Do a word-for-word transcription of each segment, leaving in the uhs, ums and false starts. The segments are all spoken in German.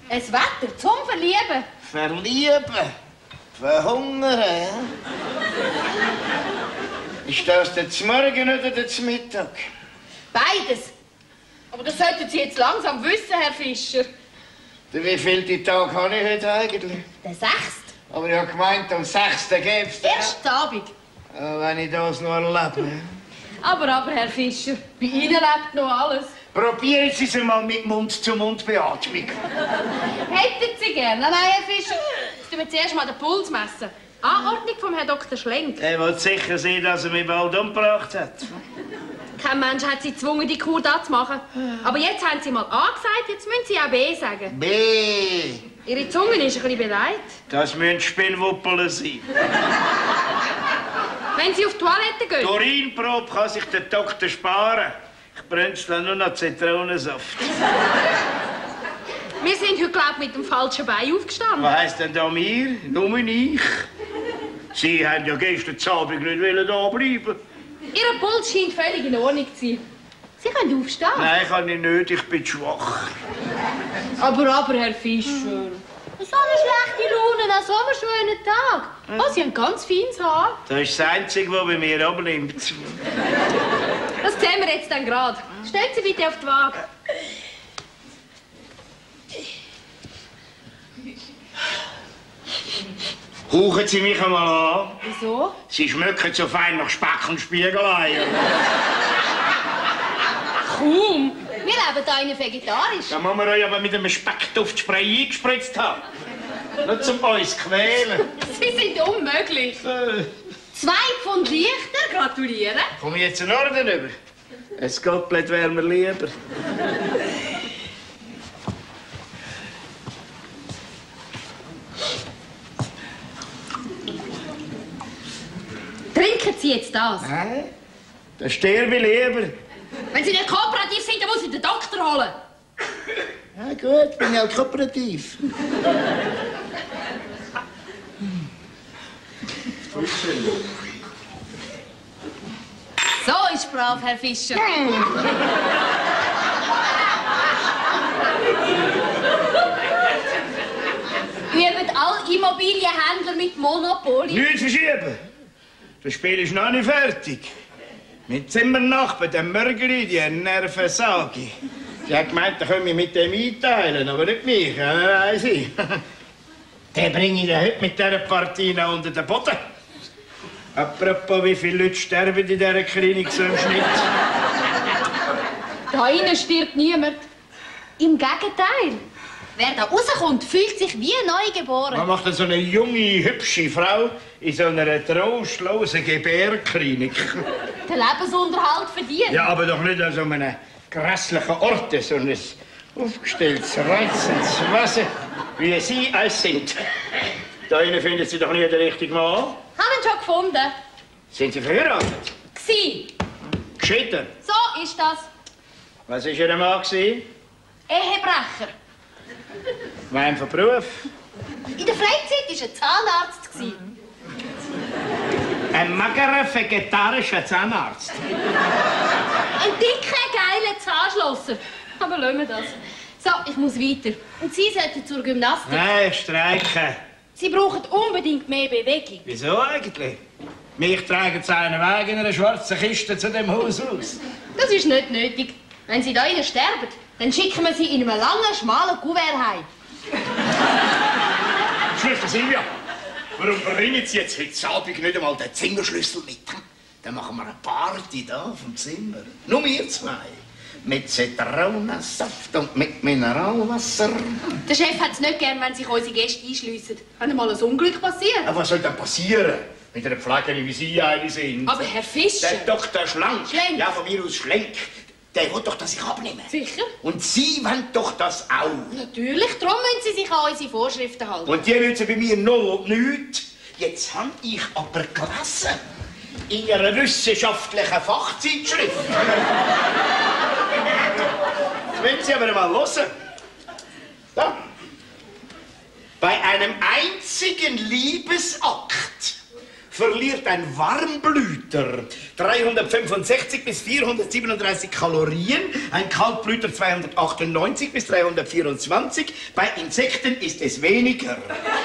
Ein Wetter zum Verlieben. Verlieben? Verhungern, ja? Ist das der zum Morgen oder der zum Mittag? Beides. Aber das sollten Sie jetzt langsam wissen, Herr Fischer. Der wievielte Tag habe ich heute eigentlich? Der sechste. Aber ich habe gemeint, am sechsten gäbe es... Erst Abend. Ja, wenn ich das noch erlebe. Aber, aber, Herr Fischer, bei Ihnen lebt noch alles. Probieren Sie es mal mit Mund-zu-Mund-Beatmung. Hätten Sie gern? Nein, nein, Herr Fischer. Jetzt müssen wir zuerst mal den Puls messen. Anordnung vom Herrn Doktor Schlenk. Er will sicher sehen, dass er mich bald umgebracht hat. Kein Mensch hat Sie gezwungen, die Kur da zu machen. Aber jetzt haben Sie mal A gesagt, jetzt müssen Sie auch B sagen. B. Ihre Zunge ist ein bisschen beleidigt. Das müssen Spinnwuppeln sein. Wenn Sie auf die Toilette gehen. Die Urinprobe kann sich der Doktor sparen. Ich brünste nur noch Zitronensaft. Wir sind heute, glaube ich, mit dem falschen Bein aufgestanden. Was heisst denn da wir? Nur ich? Sie haben ja gestern Abend nicht da bleiben. Ihr Puls scheint völlig in Ordnung zu sein. Sie können aufstehen. Nein, kann ich nicht. Ich bin schwach. Aber, aber, Herr Fischer. So eine schlechte Laune an so einem schönen Tag. Oh, Sie haben ganz feines Haar. Das ist das Einzige, was bei mir abnimmt. Das sehen wir jetzt dann gerade. Stellen Sie bitte auf die Waage. Hauchen Sie mich einmal an. Wieso? Sie schmecken so fein nach Speck und Spiegelei. Kaum. Wir leben hier vegetarisch. Da muss man euch aber mit einem Speckduftspray eingespritzt haben. Nicht zum uns quälen. Sie sind unmöglich. Äh. Zwei Pfund Lichter, gratulieren. Komm ich jetzt in Orden über? Ein Gottlet wäre mir lieber. Trinken Sie jetzt das. Hä? Das sterbe ich lieber. Wenn Sie nicht kooperativ sind, dann muss ich den Doktor holen. Ja gut, bin ja kooperativ. So ist brav, Herr Fischer. Üben alle Immobilienhändler mit Monopoly. Nichts verschieben. Das Spiel ist noch nicht fertig. Mein Zimmernachbar, der Mörgeli, die Nervensage. Sie hat gemeint, da können wir mit dem einteilen, aber nicht mich. Ja, nein, sie. Den bringe ich dann heute mit dieser Partie noch unter den Boden. Apropos, wie viele Leute sterben in dieser Klinik so im Schnitt? Da innen stirbt niemand. Im Gegenteil. Wer da rauskommt, fühlt sich wie neugeboren. Was macht denn so eine junge, hübsche Frau in so einer trostlosen Gebärklinik? Den Lebensunterhalt verdient. Ja, aber doch nicht an so einem grässlichen Ort, sondern ein aufgestelltes, reizendes Wesen, wie Sie es sind. Da innen finden Sie doch nie den richtigen Mann. Haben ihn schon gefunden. Sind Sie verheiratet? Gsi. Geschieden? So ist das. Was war Ihr Mann? Ehebrecher. Mein von Beruf? In der Freizeit war er Zahnarzt. Gewesen. Ein magerer, vegetarischer Zahnarzt. Ein dicker, geiler Zahnschlosser. Aber lassen wir das. So, ich muss weiter. Und Sie sollten zur Gymnastik. Nein, streiken. Sie brauchen unbedingt mehr Bewegung. Wieso eigentlich? Mich tragen Sie einen Weg in einer schwarzen Kiste zu dem Haus aus. Das ist nicht nötig. Wenn Sie da innen sterben, dann schicken wir Sie in einem langen, schmalen Kuvert heim. Schwester Silvia, warum bringen Sie jetzt heute Abend nicht einmal den Zimmerschlüssel mit? Dann machen wir eine Party da vom Zimmer. Nur wir zwei. Mit Zitronensaft und mit Mineralwasser. Der Chef hat es nicht gern, wenn sich unsere Gäste einschliessen. Wenn einmal ein Unglück passiert. Aber was soll denn passieren? Mit einer Pflegerin wie Sie eine sind. Aber Herr Fischer... Der Doktor Schlank. Schlenk. Ja, von mir aus Schlenk. Der will doch, dass ich abnehme. Sicher? Und Sie wollen doch das auch. Natürlich, darum müssen Sie sich an unsere Vorschriften halten. Und die nützen bei mir noch nichts. Jetzt habe ich aber gelesen, in einer wissenschaftlichen Fachzeitschrift. Jetzt müssen Sie aber mal hören. Da. Bei einem einzigen Liebesakt verliert ein Warmblüter dreihundertfünfundsechzig bis vierhundertsiebenunddreißig Kalorien, ein Kaltblüter zweihundertachtundneunzig bis dreihundertvierundzwanzig. Bei Insekten ist es weniger.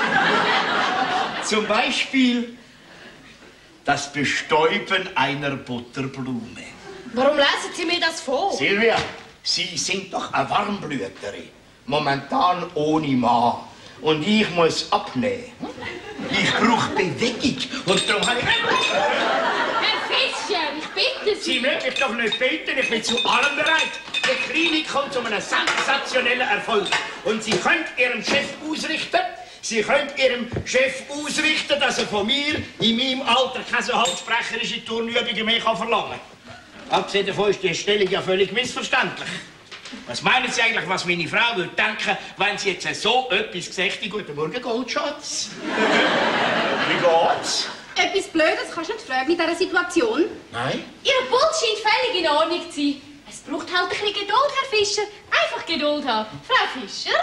Zum Beispiel das Bestäuben einer Butterblume. Warum lesen Sie mir das vor? Silvia, Sie sind doch eine Warmblüterin. Momentan ohne Mann. Und ich muss abnehmen. Ich brauche Bewegung. Und darum habe ich... Herr Fischer, ich bitte Sie. Sie mögen mich doch nicht bitten, ich bin zu allem bereit. Die Klinik kommt zu einem sensationellen Erfolg. Und Sie können Ihrem Chef ausrichten, Sie können Ihrem Chef ausrichten, dass er von mir in meinem Alter keine so halssprecherische Turnübungen mehr verlangen kann. Abgesehen davon ist die Stellung ja völlig missverständlich. Was meinen Sie eigentlich, was meine Frau würde denken, wenn sie jetzt so etwas gesagt hätte? Guten Morgen, Goldschatz. Wie geht's? Etwas Blödes kannst du nicht fragen in dieser Situation. Nein? Ihr Puls scheint völlig in Ordnung zu sein. Es braucht halt ein bisschen Geduld, Herr Fischer. Einfach Geduld haben. Frau Fischer?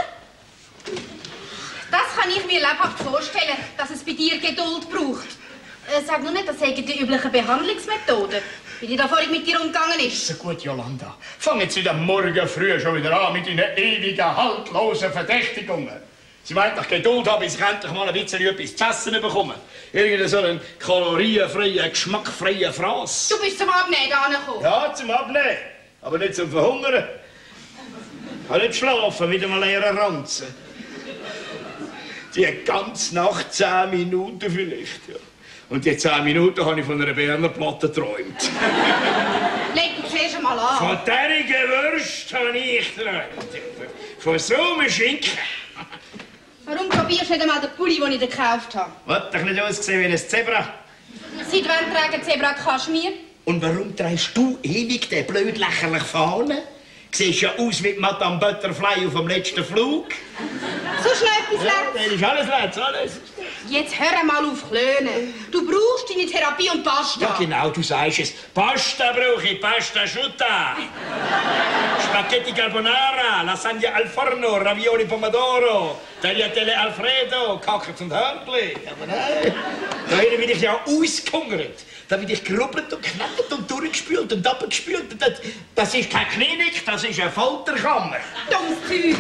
Das kann ich mir lebhaft vorstellen, dass es bei dir Geduld braucht. Äh, sag nur nicht, das seien die üblichen Behandlungsmethoden, wie die da vorhin mit dir umgegangen ist. So gut, Jolanda. Fangen Sie am Morgen früh schon wieder an mit Ihren ewigen, haltlosen Verdächtigungen. Sie meint doch Geduld haben, bis ich endlich mal ein bisschen etwas zu essen bekomme. Irgendeinen so einen kalorienfreien, geschmackfreien Fraß. Du bist zum Abnehmen angekommen. Ja, zum Abnehmen. Aber nicht zum Verhungern. Ich kann nicht schlafen mit einem leeren Ranzen. Die ganze Nacht zehn Minuten vielleicht. Ja. Und die zehn Minuten habe ich von einer Berner Platte geträumt. Leg dich zuerst einmal an. Von dieser Wurst habe ich geträumt. Von so einem Schinken. Warum probierst du nicht einmal den Pulli, den ich dir gekauft habe? Hat doch nicht ausgesehen wie ein Zebra. Seit wann tragen Zebra Kaschmir? Und warum trägst du ewig den blöd lächerlichen Fahne? Siehst ja aus wie Madame Butterfly auf dem letzten Flug. So schnell etwas Ja, Letztes. das ist alles letzt, alles. Jetzt hör mal auf Klönen. Du brauchst deine Therapie und Pasta. Ja, genau, du sagst es. Pasta brauche ich, Pasta asciutta. Spaghetti carbonara, Lasagne al forno, Ravioli pomodoro, Tagliatelle Alfredo, Kackert und Hörnli. Aber nein, da bin ich ja ausgehungert. Da bin ich gerubbelt und geknattert und durchgespült und abgespült. Das, das ist keine Klinik, das ist eine Folterkammer. Dummes Zeug.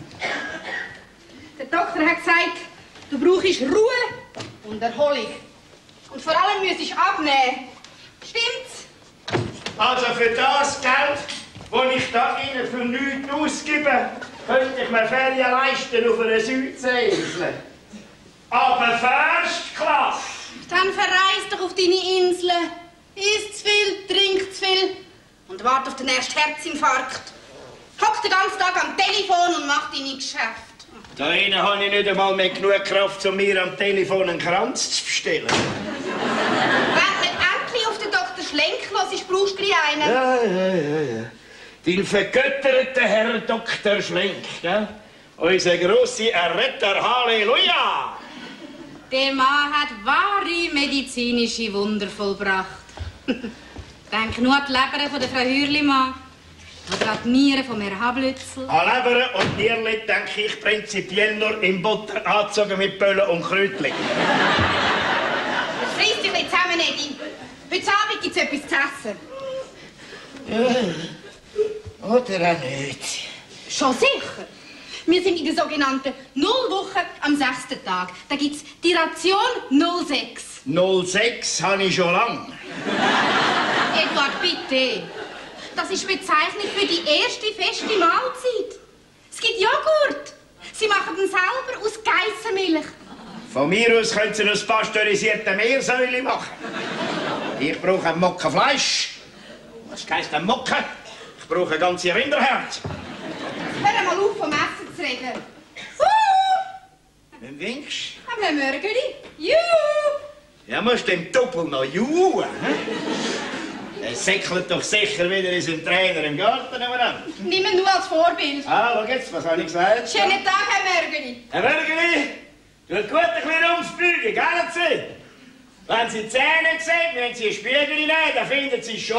Der Doktor hat gesagt, du brauchst Ruhe und Erholung. Und vor allem müsstest du abnehmen. Stimmt's? Also für das Geld, das ich da Ihnen für nichts ausgebe, könnte ich mir Ferien leisten auf einer Südseeinsel. Aber First-Klasse. Dann verreis doch auf deine Inseln. Iss zu viel, trink zu viel und warte auf den ersten Herzinfarkt. Hock den ganzen Tag am Telefon und mach deine Geschäfte. Da innen habe ich nicht einmal mehr genug Kraft, um mir am Telefon einen Kranz zu bestellen. Wenn du nicht endlich auf den Doktor Schlenk hörst, brauchst du gleich einen. Ja, ja, ja, ja. Dein vergötterter Herr Doktor Schlenk, gell? Unser grosser Erretter, Halleluja! Der Mann hat wahre medizinische Wunder vollbracht. Denk nur an die Leber von der Frau Hürlimann oder an die Nieren von Herrn Hablützel. An Leber und Nierli denke ich prinzipiell nur in Butter angezogen mit Böllen und Kräutchen. Friss dich nicht zusammen, Edi. Heute Abend gibt's etwas zu essen. Ja. Oder auch nicht. Schon sicher. Wir sind in der sogenannten Nullwoche am sechsten Tag. Da gibt's die Ration null sechs. null sechs habe ich schon lang. Eduard, bitte. Das ist Bezeichnung für die erste feste Mahlzeit. Es gibt Joghurt. Sie machen den selber aus Geissenmilch. Von mir aus können Sie aus pasteurisierten Meersäule machen. Ich brauche ein Mocken Fleisch. Was heisst ein Mocken? Ich brauche ein ganzes Rinderherz. Hör mal auf, vom Essen zu reden. Wem winkst Haben wir ein Mörgeli? Juhu! Ja, musst dem Doppel noch juhu. Er säckelt doch sicher wieder in seinem Trainer im Garten nebenan. Nimm ihn nur als Vorbild. Ah, schau jetzt, was habe ich gesagt? Schönen Tag, Herr Mörgeli. Herr Mörgeli, tut gut ein bisschen umspügen, gell Sie? Wenn Sie die Zähne sehen, wenn Sie einen Spiegel nehmen, dann finden Sie es schon.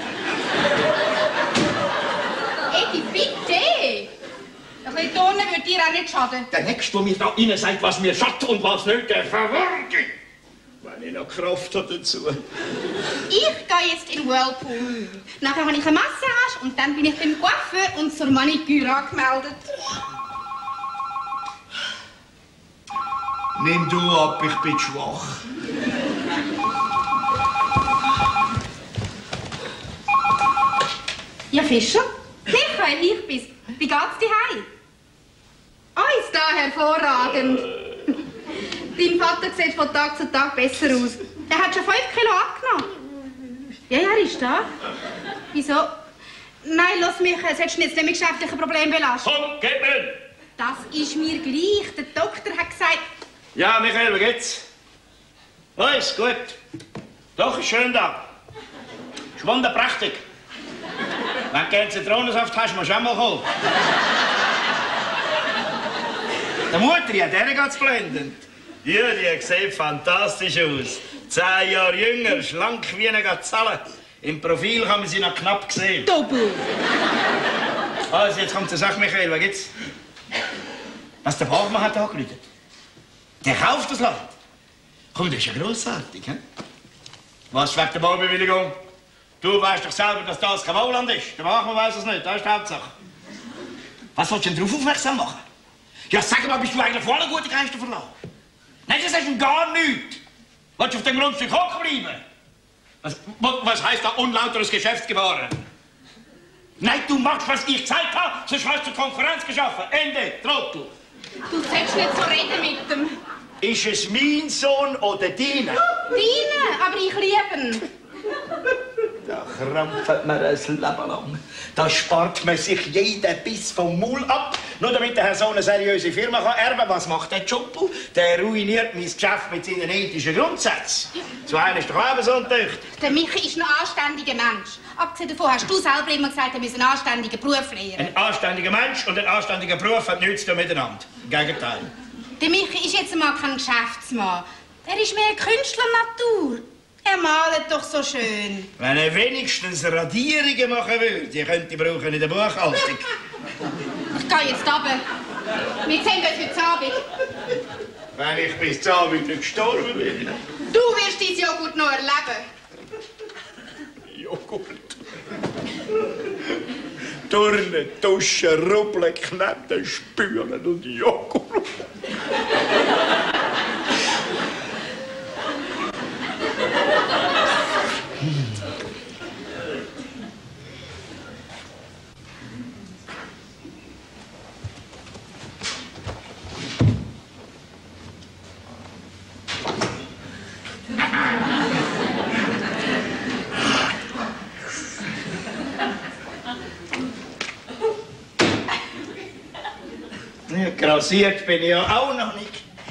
Edi, bitte! Ein bisschen Turnen würde dir auch nicht schaden. Der Nächste, der mir da innen sagt, was mir schadet und was nicht, der verwirrt. Wenn ich noch Kraft habe dazu. Ich gehe jetzt in den Whirlpool. Nachher habe ich eine Massage und dann bin ich beim Coiffeur und zur Maniküre angemeldet. Nimm du ab, ich bin schwach. Ja, Fischer, Michael, ich bin's. Wie geht's dir heim? Oh, ist da hervorragend. Dein Vater sieht von Tag zu Tag besser aus. Er hat schon fünf Kilo abgenommen. Ja, ja, er ist da. Wieso? Nein, lass mich, sollst du jetzt nicht mit geschäftlichen Problemen belasten. Komm, gib mir! Das ist mir gleich. Der Doktor hat gesagt... Ja, Michael, wie geht's? Alles gut. Doch, ist schön da. Ist wunderprächtig. Wenn du gerne Zitronensaft hast, musst du auch mal kommen. Der Mutter, ja, der geht's blendend. Ja, die sieht fantastisch aus. Zehn Jahre jünger, schlank wie eine Gazelle. Im Profil kann man sie noch knapp sehen. Doppel. Also, jetzt kommt zur Sache, Michael, was gibt's? Was der Bachmann hat angerufen. Der kauft das Land. Komm, das ist ja grossartig, he? Was wegen der Baubewilligung? Du weißt doch selber, dass das kein Bauland ist. Der Bachmann weiss es nicht, das ist die Hauptsache. Was willst du denn darauf aufmerksam machen? Ja, sag mal, bist du eigentlich voll ein guter Geisterverlag? Nein, das ist gar nichts. Willst du auf dem Grundstück hocken bleiben? Was, was heisst da unlauteres Geschäftsgebaren? Nein, du machst, was ich gesagt habe, sonst hast du Konkurrenz geschaffen. Ende, Trottel. Du sollst nicht so reden mit dem. Ist es mein Sohn oder deiner? Deine, aber ich liebe ihn. Da krampft man ein Leben lang. Da spart man sich jeden Biss vom Maul ab, nur damit der Herr so eine seriöse Firma kann erben. Was macht der Joppel? Der ruiniert mein Geschäft mit seinen ethischen Grundsätzen. So einer ist doch Lebensunterricht. Der Michi ist ein anständiger Mensch. Abgesehen davon hast du selber immer gesagt, er müsse einen anständigen Beruf lernen. Ein anständiger Mensch und ein anständiger Beruf haben nichts zu tun miteinander. Im Gegenteil. Der Michi ist jetzt einmal kein Geschäftsmann. Er ist mehr Künstlernatur. Er malt doch so schön. Wenn er wenigstens Radierungen machen würde, die könnte ich brauchen in der Buchhaltung. Ich gehe jetzt runter. Wir sehen uns heute Abend. Wenn ich bis zum Abend nicht gestorben bin. Du wirst dein Joghurt noch erleben. Joghurt. Turnen, duschen, rubbeln, kneten, spülen und Joghurt. Grassiert bin ich ja auch noch nicht.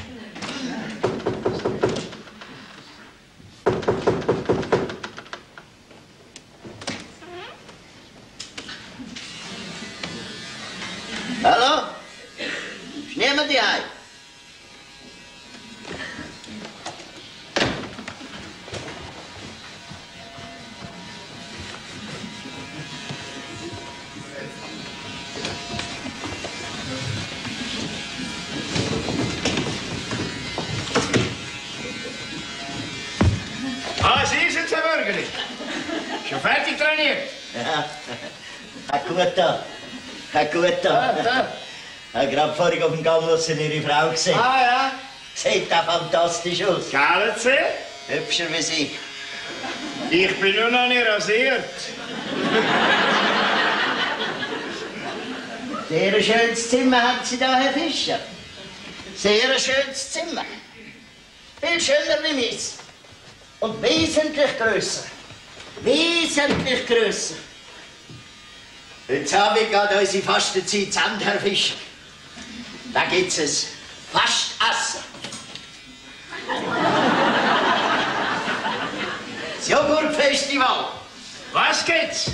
Hallo? Ist niemand daheim? Ah, Sie sind Herr Bürgerli. Schon fertig trainiert? Ja, hat gut da. Hat gut da. Da, da. Ich habe gerade vorhin auf dem Gang Ihre Frau gesehen. Ah, ja. Sieht auch fantastisch aus. Kennen Sie? Hübscher wie Sie. Ich bin nur noch nicht rasiert. Sehr ein schönes Zimmer haben Sie da, Herr Fischer. Sehr ein schönes Zimmer. Viel schöner wie meins. Und wesentlich grösser. Wesentlich grösser. Heute Abend geht unsere Fastenzeit zu Ende, Herr Fischer. Da gibt's es Fastessen. Das Joghurtfestival. Was gibt's?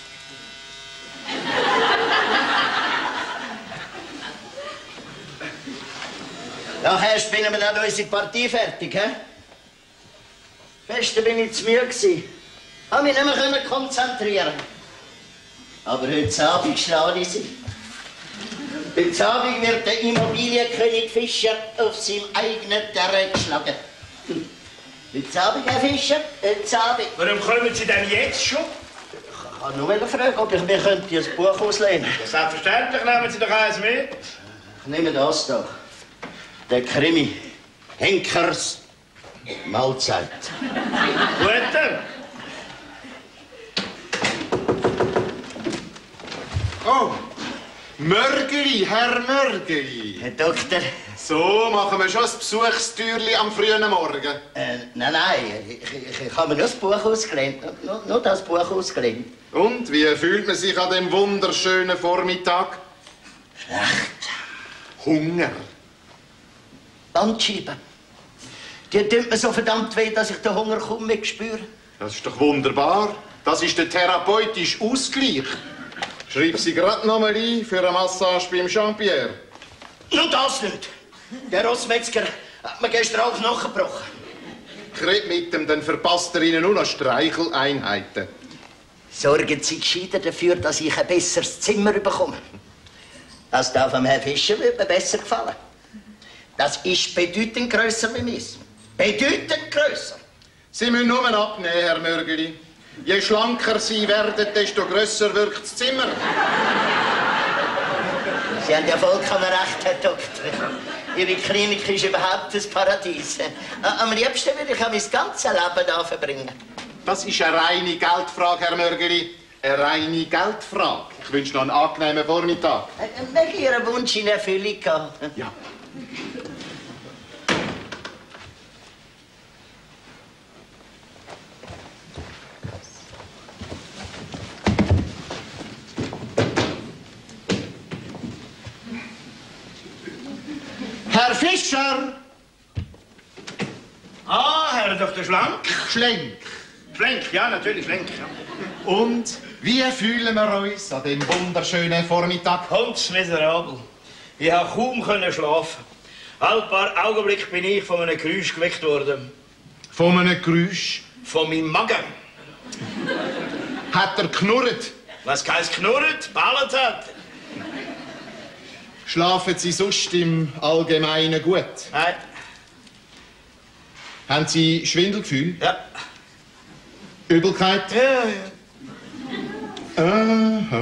Nachher spielen wir dann unsere Partie fertig, hä? Gestern bin ich zu müde gewesen. Habe mich nicht mehr konzentrieren. Aber heute Abend schlage ich sie. Heute Abend wird der Immobilienkönig Fischer auf seinem eigenen Terrain geschlagen. Heute Abend, Herr Fischer, heute Abend. Warum kommen Sie denn jetzt schon? Ich kann nur fragen, ob ich mir könnte ein Buch auslehnen könnte. Ja, selbstverständlich, nehmen Sie doch eins mit. Ich nehme das hier. Der Krimi. Henkers Mahlzeit. Gut dann. Oh, Mörgeli, Herr Mörgeli. Herr Doktor. So, machen wir schon ein Besuchstürli am frühen Morgen. Äh, nein, nein, ich, ich, ich habe mir nur das Buch ausgelehnt. Nur, nur das Buch ausgelehnt. Und, wie fühlt man sich an dem wunderschönen Vormittag? Schlecht. Hunger. Bandscheiben. Die tut mir so verdammt weh, dass ich den Hunger kaum mehr spüre. Das ist doch wunderbar. Das ist der therapeutische Ausgleich. Schreib sie gerade noch mal ein für eine Massage beim Jean-Pierre. Nur das nicht. Der Rossmetzger hat mir gestern auch Knochen gebrochen. Ich rede mit ihm, dann verpasst er Ihnen nur noch Streicheleinheiten. Sorgen Sie gescheiter dafür, dass ich ein besseres Zimmer bekomme. Das darf dem Herrn Fischer wird mir besser gefallen. Das ist bedeutend grösser wie meins. Bedeutend grösser. Sie müssen nur abnehmen, Herr Mörgeli. Je schlanker Sie werden, desto grösser wirkt das Zimmer. Sie haben ja vollkommen recht, Herr Doktor. Ihre Klinik ist überhaupt ein Paradies. Am liebsten würde ich mein ganzes Leben hier verbringen. Das ist eine reine Geldfrage, Herr Mörgeli. Eine reine Geldfrage. Ich wünsche noch einen angenehmen Vormittag. Möge Ihr Wunsch in Erfüllung gehen. Ja. Herr Fischer! Ah, Herr Doktor Schlank. Schlenk. Schlenk, ja, natürlich, Schlenk. Ja. Und wie fühlen wir uns an dem wunderschönen Vormittag? Hundsmiserabel. Ich konnte kaum können schlafen. Ein paar Augenblicke bin ich von einem Geräusch geweckt worden. Von einem Geräusch. Von meinem Magen. Hat er knurrt? Was heisst knurrt? Ballet hat. Schlafen Sie sonst im Allgemeinen gut? Nein. Haben Sie Schwindelgefühl? Ja. Übelkeit? Ja, ja. Aha.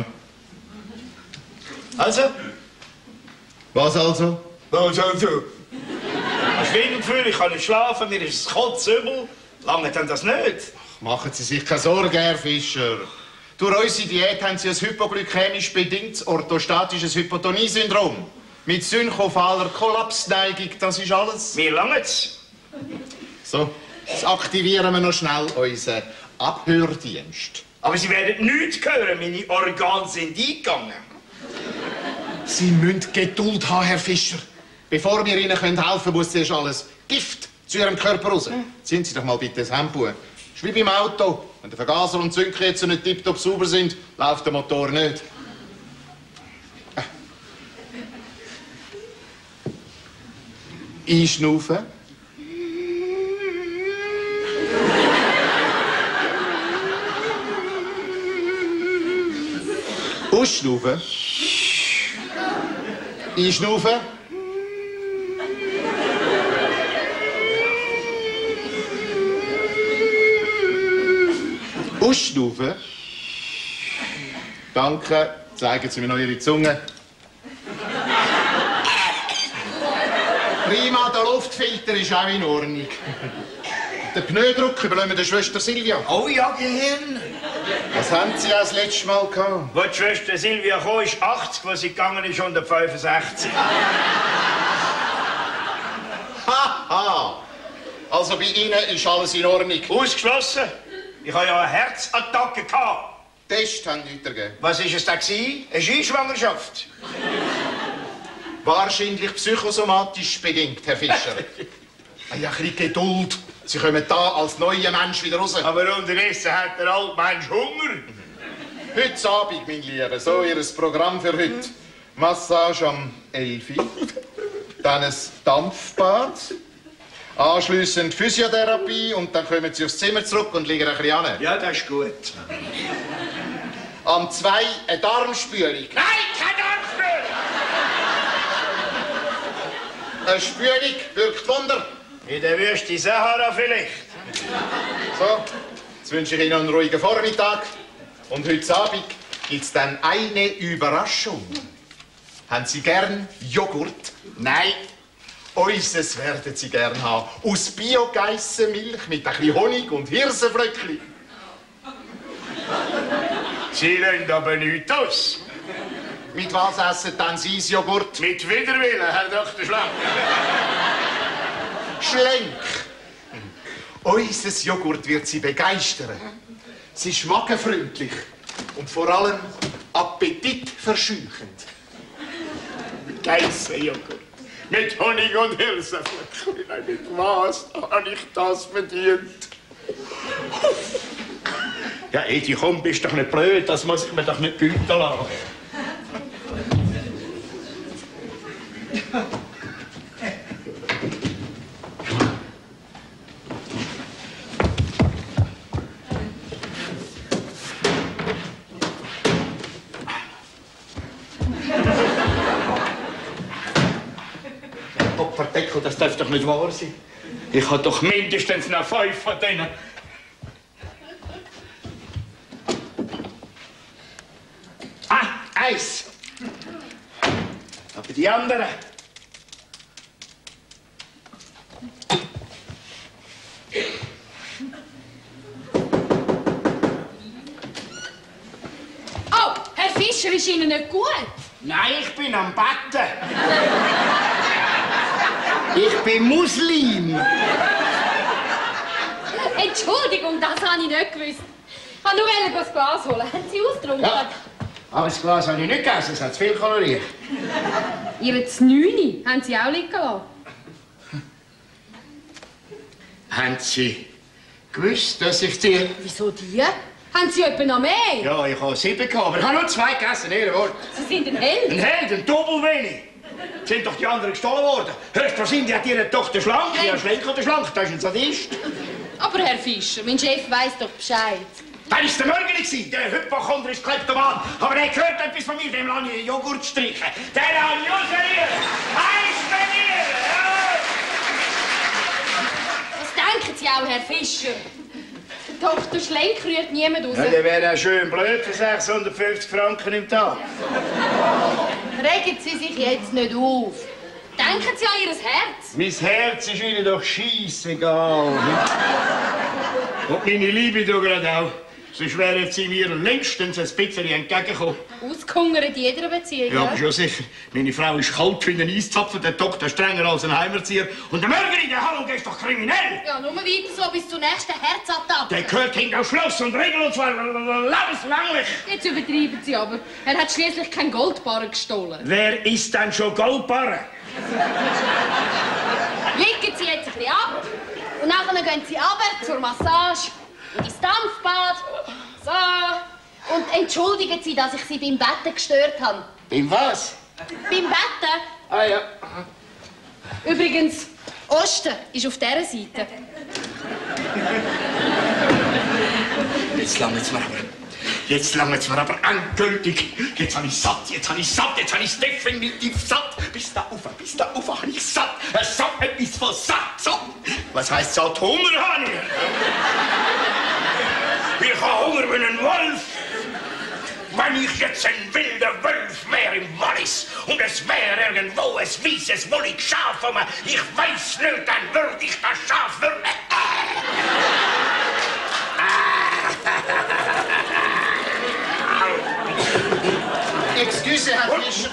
Also? Was also? Was also? Ein Schwindelgefühl, ich kann nicht schlafen, mir ist es kotzübel. Lange dann das nicht. Machen Sie sich keine Sorgen, Herr Fischer. Durch unsere Diät haben Sie ein hypoglykämisch bedingtes orthostatisches Hypotonie-Syndrom. Mit synkophaler Kollapsneigung, das ist alles. Mir langt's. So, jetzt aktivieren wir noch schnell unseren Abhördienst. Aber Sie werden nichts hören, meine Organe sind eingegangen. Sie müssen Geduld haben, Herr Fischer. Bevor wir Ihnen helfen können, muss zuerst alles Gift zu Ihrem Körper raus. Ziehen Sie doch mal bitte das Hemd an. Das ist wie beim Auto. Wenn der Vergaser und Zündkerze jetzt nicht tiptop sauber sind, läuft der Motor nicht. Einschnaufen. Ausschnaufen. Einschnaufen. Ausschnaufen. Danke. Zeigen Sie mir noch Ihre Zunge. Prima, der Luftfilter ist auch in Ordnung. Den Pneudruck überlassen wir der Schwester Silvia. Oh ja, Gehirn. Was haben Sie das letzte Mal gehabt? Wo die Schwester Silvia kam, ist achtzig, wo sie gegangen ist, hundertfünfundsechzig. Haha! Also bei Ihnen ist alles in Ordnung. Ausgeschlossen. Ich hatte ja eine Herzattacke gehabt. Test haben Sie weitergegeben. Was war es da? Eine Skischwangerschaft. Wahrscheinlich psychosomatisch bedingt, Herr Fischer. Haben ja ein bisschen Geduld. Sie kommen da als neuer Mensch wieder raus. Aber unterdessen hat der alte Mensch Hunger. Heute Abend, mein Lieber, so Ihr Programm für heute. Massage am elf Uhr, dann ein Dampfbad, anschliessend Physiotherapie und dann kommen Sie aufs Zimmer zurück und liegen ein bisschen an. Ja, das ist gut. Am zwei eine Darmspülung. Nein, keine Darmspülung! Eine Spülung wirkt Wunder. In der Wüste Sahara vielleicht. So, jetzt wünsche ich Ihnen einen ruhigen Vormittag. Und heute Abend gibt es dann eine Überraschung. Haben Sie gern Joghurt? Nein. Unseres werden Sie gern haben. Aus Bio-Geissenmilch mit ein bisschen Honig und Hirsenflöckchen. Sie lassen aber nichts aus. Mit was essen dann Sie das Joghurt? Mit Widerwillen, Herr Doktor Schlank. Schlenk. Unser Joghurt wird Sie begeistern. Sie ist magenfreundlich und vor allem appetitverscheuchend. Geissenjoghurt. Mit Honig und Hirsenflöckchen. Mit was habe ich das verdient? Ja, Edi, komm, bist doch nicht blöd. Das muss ich mir doch nicht bieten lassen. Opferdeckel, das darf doch nicht wahr sein. Ich habe doch mindestens noch fünf von denen. Ah, eins. Aber die anderen. Oh, Herr Fischer, ist Ihnen nicht gut? Nein, ich bin am Betten. Ich bin Muslim. Entschuldigung, das habe ich nicht gewusst. Ich wollte nur das Glas holen. Haben Sie ausgetrunken? Ja, aber das Glas habe ich nicht gegessen, es hat zu viel Kalorien. Ihre Znüni haben Sie auch liegen lassen. Haben Sie gewusst, dass ich die... Wieso die? Haben Sie etwa noch mehr? Ja, ich habe sieben gehabt, aber ich habe nur zwei gegessen, ihr Wort. Sie sind ein Held. Ein Held, ein Doppel wenig. Sind doch die anderen gestohlen worden. Höchstwahrscheinlich hat ihre Tochter Schlank, die Herr Schlenk oder Schlank, das ist ein Sadist. Aber Herr Fischer, mein Chef weiss doch Bescheid. Das war der Mörgeli, der Hypochonder ist Kleptoman. Aber der hört etwas von mir, dem lasse ich Joghurt streichen. Der lasse ich ausverieren. Einspenieren, ja! Was denken Sie auch, Herr Fischer? Der Doktor Schlenk rührt niemand raus. Ja, der wäre auch schön blöd für sechshundertfünfzig Franken im Tag. Regen Sie sich jetzt nicht auf. Denken Sie an Ihr Herz. Mein Herz ist Ihnen doch scheissegal. Und meine Liebe doch gerade auch. Sonst wären Sie mir längstens ein bisschen entgegengekommen. Ausgehungert in jeder Beziehung. Ja, aber schon sicher. Meine Frau ist kalt wie ein Eiszapfen, der Doktor strenger als ein Heimerzieher. Und der Mörgeri, der Hallo, der ist doch kriminell. Ja, nur weiter so bis zur nächsten Herzattacke. Der gehört hinter Schloss und Regel und zwar lebenslänglich. Jetzt übertreiben Sie aber. Er hat schließlich keinen Goldbarren gestohlen. Wer ist denn schon Goldbarren? Legen Sie jetzt ein bisschen ab und nachher gehen Sie runter zur Massage, in ins Dampfbad. So. Und entschuldigen Sie, dass ich Sie beim Betten gestört habe. Beim was? Beim Betten. Ah ja. Übrigens, Osten ist auf dieser Seite. Jetzt langt's mir aber. Jetzt langt's mir aber endgültig. Jetzt habe ich satt, jetzt habe ich satt, jetzt habe ich definitiv satt. Bis da rauf, bis da rauf habe ich satt. Satt, etwas von satt. So. Was heisst satt? Hunger habe ich. Ich habe Hunger wie ein Wolf. Wenn ich jetzt ein wilder Wolf wäre im Wallis und es wäre irgendwo ein weißes, wolliges Schaf vor mir, ich weiß nicht, dann würde ich das Schaf würden. Excuse, Herr Fischer.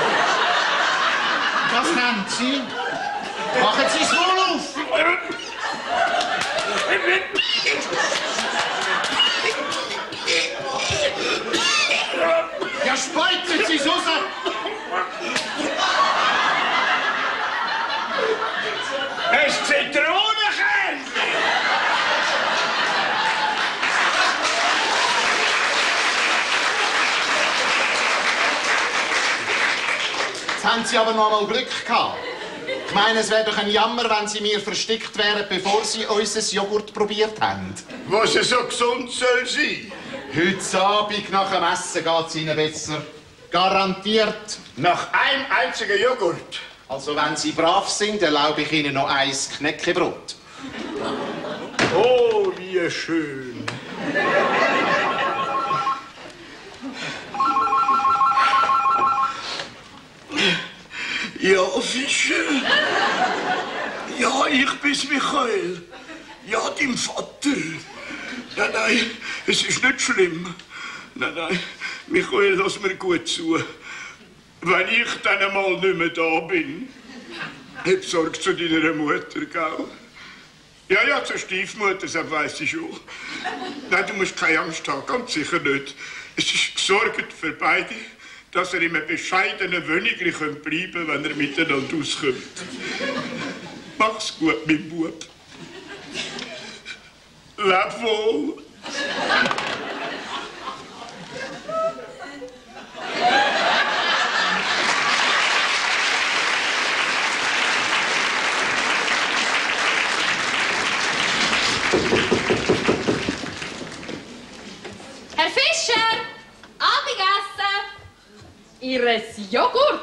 Was haben Sie? Machen Sie es wohl auf! Ja, spalten Sie es raus! Ein Zitronenkern! Jetzt haben Sie aber noch mal Glück gehabt. Ich meine, es wäre doch ein Jammer, wenn Sie mir versteckt wären, bevor Sie unser Joghurt probiert haben. Was es so gesund soll sein? Heute Abend nach dem Essen geht es Ihnen besser. Garantiert. Nach einem einzigen Joghurt. Also, wenn Sie brav sind, erlaube ich Ihnen noch eins Knäckebrot. Oh, wie schön. Ja, Fischer. Ja, ich bin's, Michael. Ja, dein Vater. Nein, nein, es ist nicht schlimm. Nein, nein, Michael, lass mir gut zu. Wenn ich dann einmal nicht mehr da bin, hab Sorge zu deiner Mutter, gell? Ja, ja, zur Stiefmutter, das weiss ich schon. Nein, du musst keine Angst haben, ganz sicher nicht. Es ist gesorgt für beide, dass er in einem bescheidenen Wönigli bleiben können, wenn er miteinander auskommt. Mach's gut, mein Bub. Leb wohl. Herr Fischer, Abendessen. Ihres Joghurt.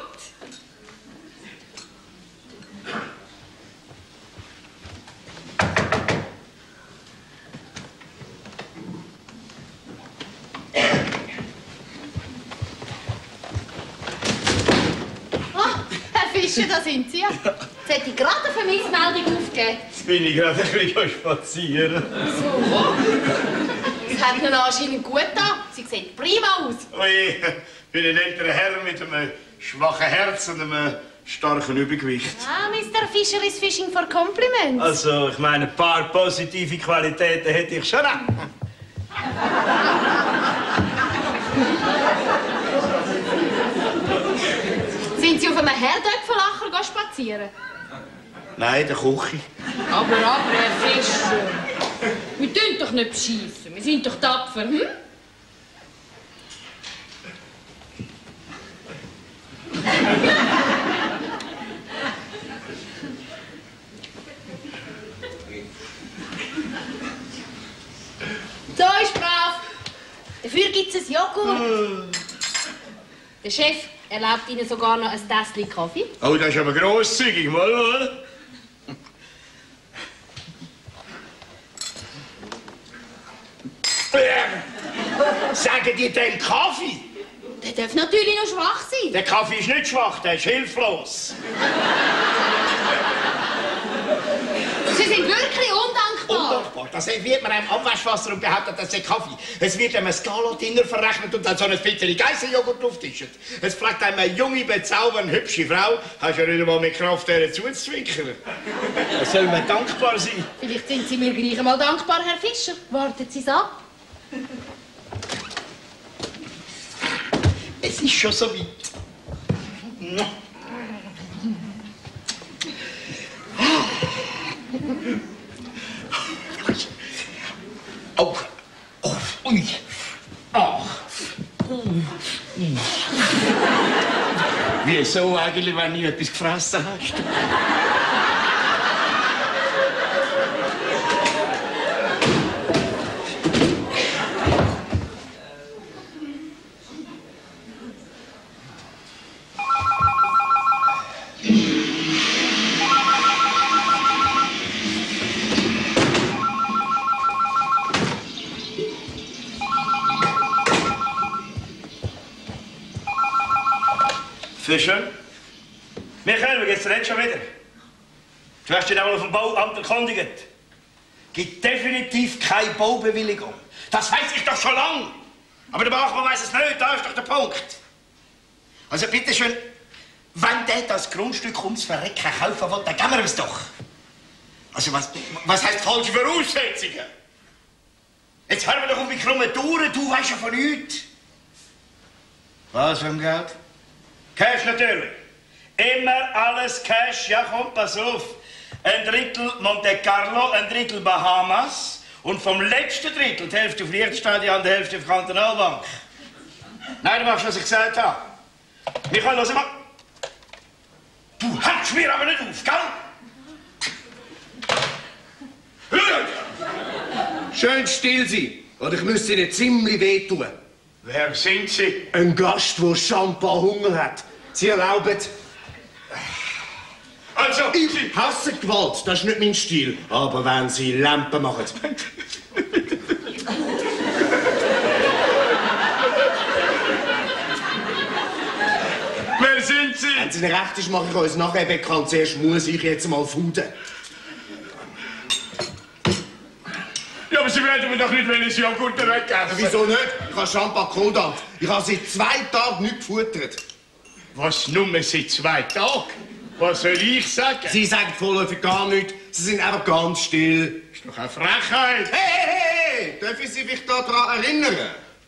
Da sind Sie ja. Jetzt hätte ich gerade eine Vermissmeldung aufgegeben. Jetzt bin ich gerade ein bisschen spazieren. So. Das hat Ihnen anscheinend gut getan. Sie sehen prima aus. Ui, ich bin ein älterer Herr mit einem schwachen Herz und einem starken Übergewicht. Ah, Mister Fischer is fishing for compliments. Also, ich meine, ein paar positive Qualitäten hätte ich schon. Sind Sie auf einem Herdöpfelacher spazieren? Nein, der Küche. Aber, aber, Herr Fischer, wir tun doch nicht beschissen. Wir sind doch tapfer, hm? So ist brav. Dafür gibt es einen Joghurt. Der Chef erlaubt Ihnen sogar noch ein Tässchen Kaffee. Oh, das ist aber grosszügig, mal, oder? Sagen die den Kaffee? Der darf natürlich noch schwach sein. Der Kaffee ist nicht schwach, der ist hilflos. Sie sind wirklich undankbar. Undankbar. Das serviert man einem Abwaschwasser und behauptet, das sei Kaffee. Es wird einem ein Skala-Dinner verrechnet und dann so ein bisschen Geissenjoghurt auftischen. Es fragt einem eine junge, bezaubernde, hübsche Frau, hast ja nicht einmal mit Kraft, der zuzuzwinkern. Da soll man dankbar sein. Vielleicht sind Sie mir gleich einmal dankbar, Herr Fischer. Warten Sie es ab. Es ist schon so weit. Oh, oh, ui. Ach. Wieso eigentlich, wenn du etwas gefressen hast? Fischer? Michael, wie geht's dir jetzt schon wieder? Du hast dich einmal auf dem Bauamt erkundigt. Gibt definitiv keine Baubewilligung. Das weiß ich doch schon lange. Aber der Bachmann weiß es nicht, da ist doch der Punkt. Also bitteschön, wenn der das Grundstück ums Verrecken kaufen will, dann geben wir es doch. Also was, was heisst falsche Voraussetzungen? Jetzt hören wir doch auf die krumme Touren, du weißt ja von nichts. Was für ein Geld? Cash natürlich. Immer alles Cash. Ja, komm, pass auf. Ein Drittel Monte Carlo, ein Drittel Bahamas und vom letzten Drittel die Hälfte auf Lichtstadion, die Hälfte auf Kantonalbank. Nein, du machst, was ich gesagt habe. Michael, lass mal. Du hängst mir aber nicht auf, gell? Schön still sein, oder ich müsste Ihnen ziemlich wehtun. Wer sind Sie? Ein Gast, der Champagner Hunger hat. Sie erlauben... Also, ich hasse Gewalt, das ist nicht mein Stil. Aber wenn Sie Lampen machen... es Ihnen recht ist, mache ich uns nachher bekannt. Zuerst muss ich jetzt mal fuden. Ja, aber Sie werden mir doch nicht, wenn ich Joghurt weggessen. Wieso nicht? Ich habe Champagner Kodak. Ich habe seit zwei Tagen nicht gefuttert. Was, nur seit zwei Tagen? Was soll ich sagen? Sie sagen vorläufig gar nichts. Sie sind einfach ganz still. Das ist doch eine Frechheit. Hey, hey, hey! Darf ich Sie vielleicht daran erinnern?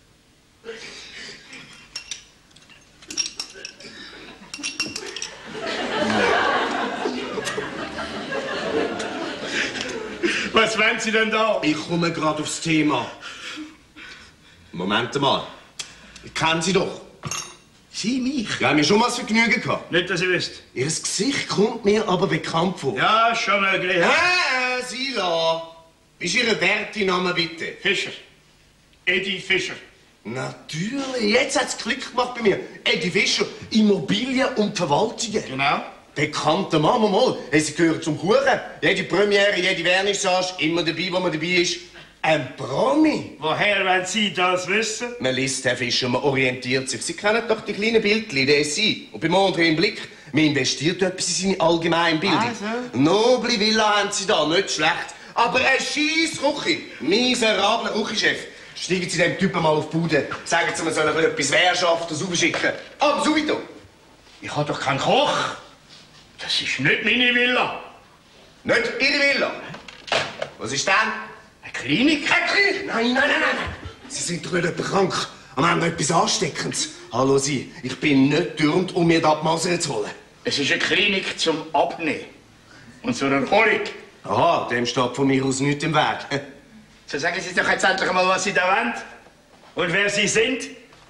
Was wollen Sie denn da? Ich komme gerade aufs Thema. Moment mal. Ich kenne Sie doch. Sie mich? Wir haben ja schon mal das Vergnügen gehabt. Nicht, dass ihr wisst. Ihr Gesicht kommt mir aber bekannt vor. Ja, schon möglich. Hä, Sila? Wie ist Ihr Wertename bitte? Fischer. Eddie Fischer. Natürlich. Jetzt hat es Klick gemacht bei mir. Eddie Fischer, Immobilien und Verwaltungen. Genau. Bekannter Mann, mal, mal. Hey, Sie gehören zum Kuchen. Jede Premiere, jede Vernissage, immer dabei, wo man dabei ist. Ein Promi. Woher wollen Sie das wissen? Man liest, Herr Fischer, man orientiert sich. Sie kennen doch die kleinen Bildchen, der S I. Und bei Mondre im Blick, man investiert etwas in seine Allgemeinbildung. Ah, so. Noble Villa haben Sie da, nicht schlecht. Aber ein scheiß Küche. Miserabler Küchenchef. Steigen Sie dem Typen mal auf die Bude. Sagen Sie, man soll etwas Wehrschaftes rausschicken. Aber subito. Ich habe doch keinen Koch. Das ist nicht meine Villa. Nicht Ihre Villa. Was ist denn? Eine Klinik? Eine Klinik? Nein, nein, nein, nein. Sie sind doch nicht etwa krank. Am Ende etwas Ansteckendes. Hallo Sie, ich bin nicht getürmt, um mir da die Masern zu holen. Es ist eine Klinik zum Abnehmen. Und zur Erholung. Aha, dem steht von mir aus nichts im Weg. So sagen Sie doch jetzt endlich mal, was Sie da wollen. Und wer Sie sind.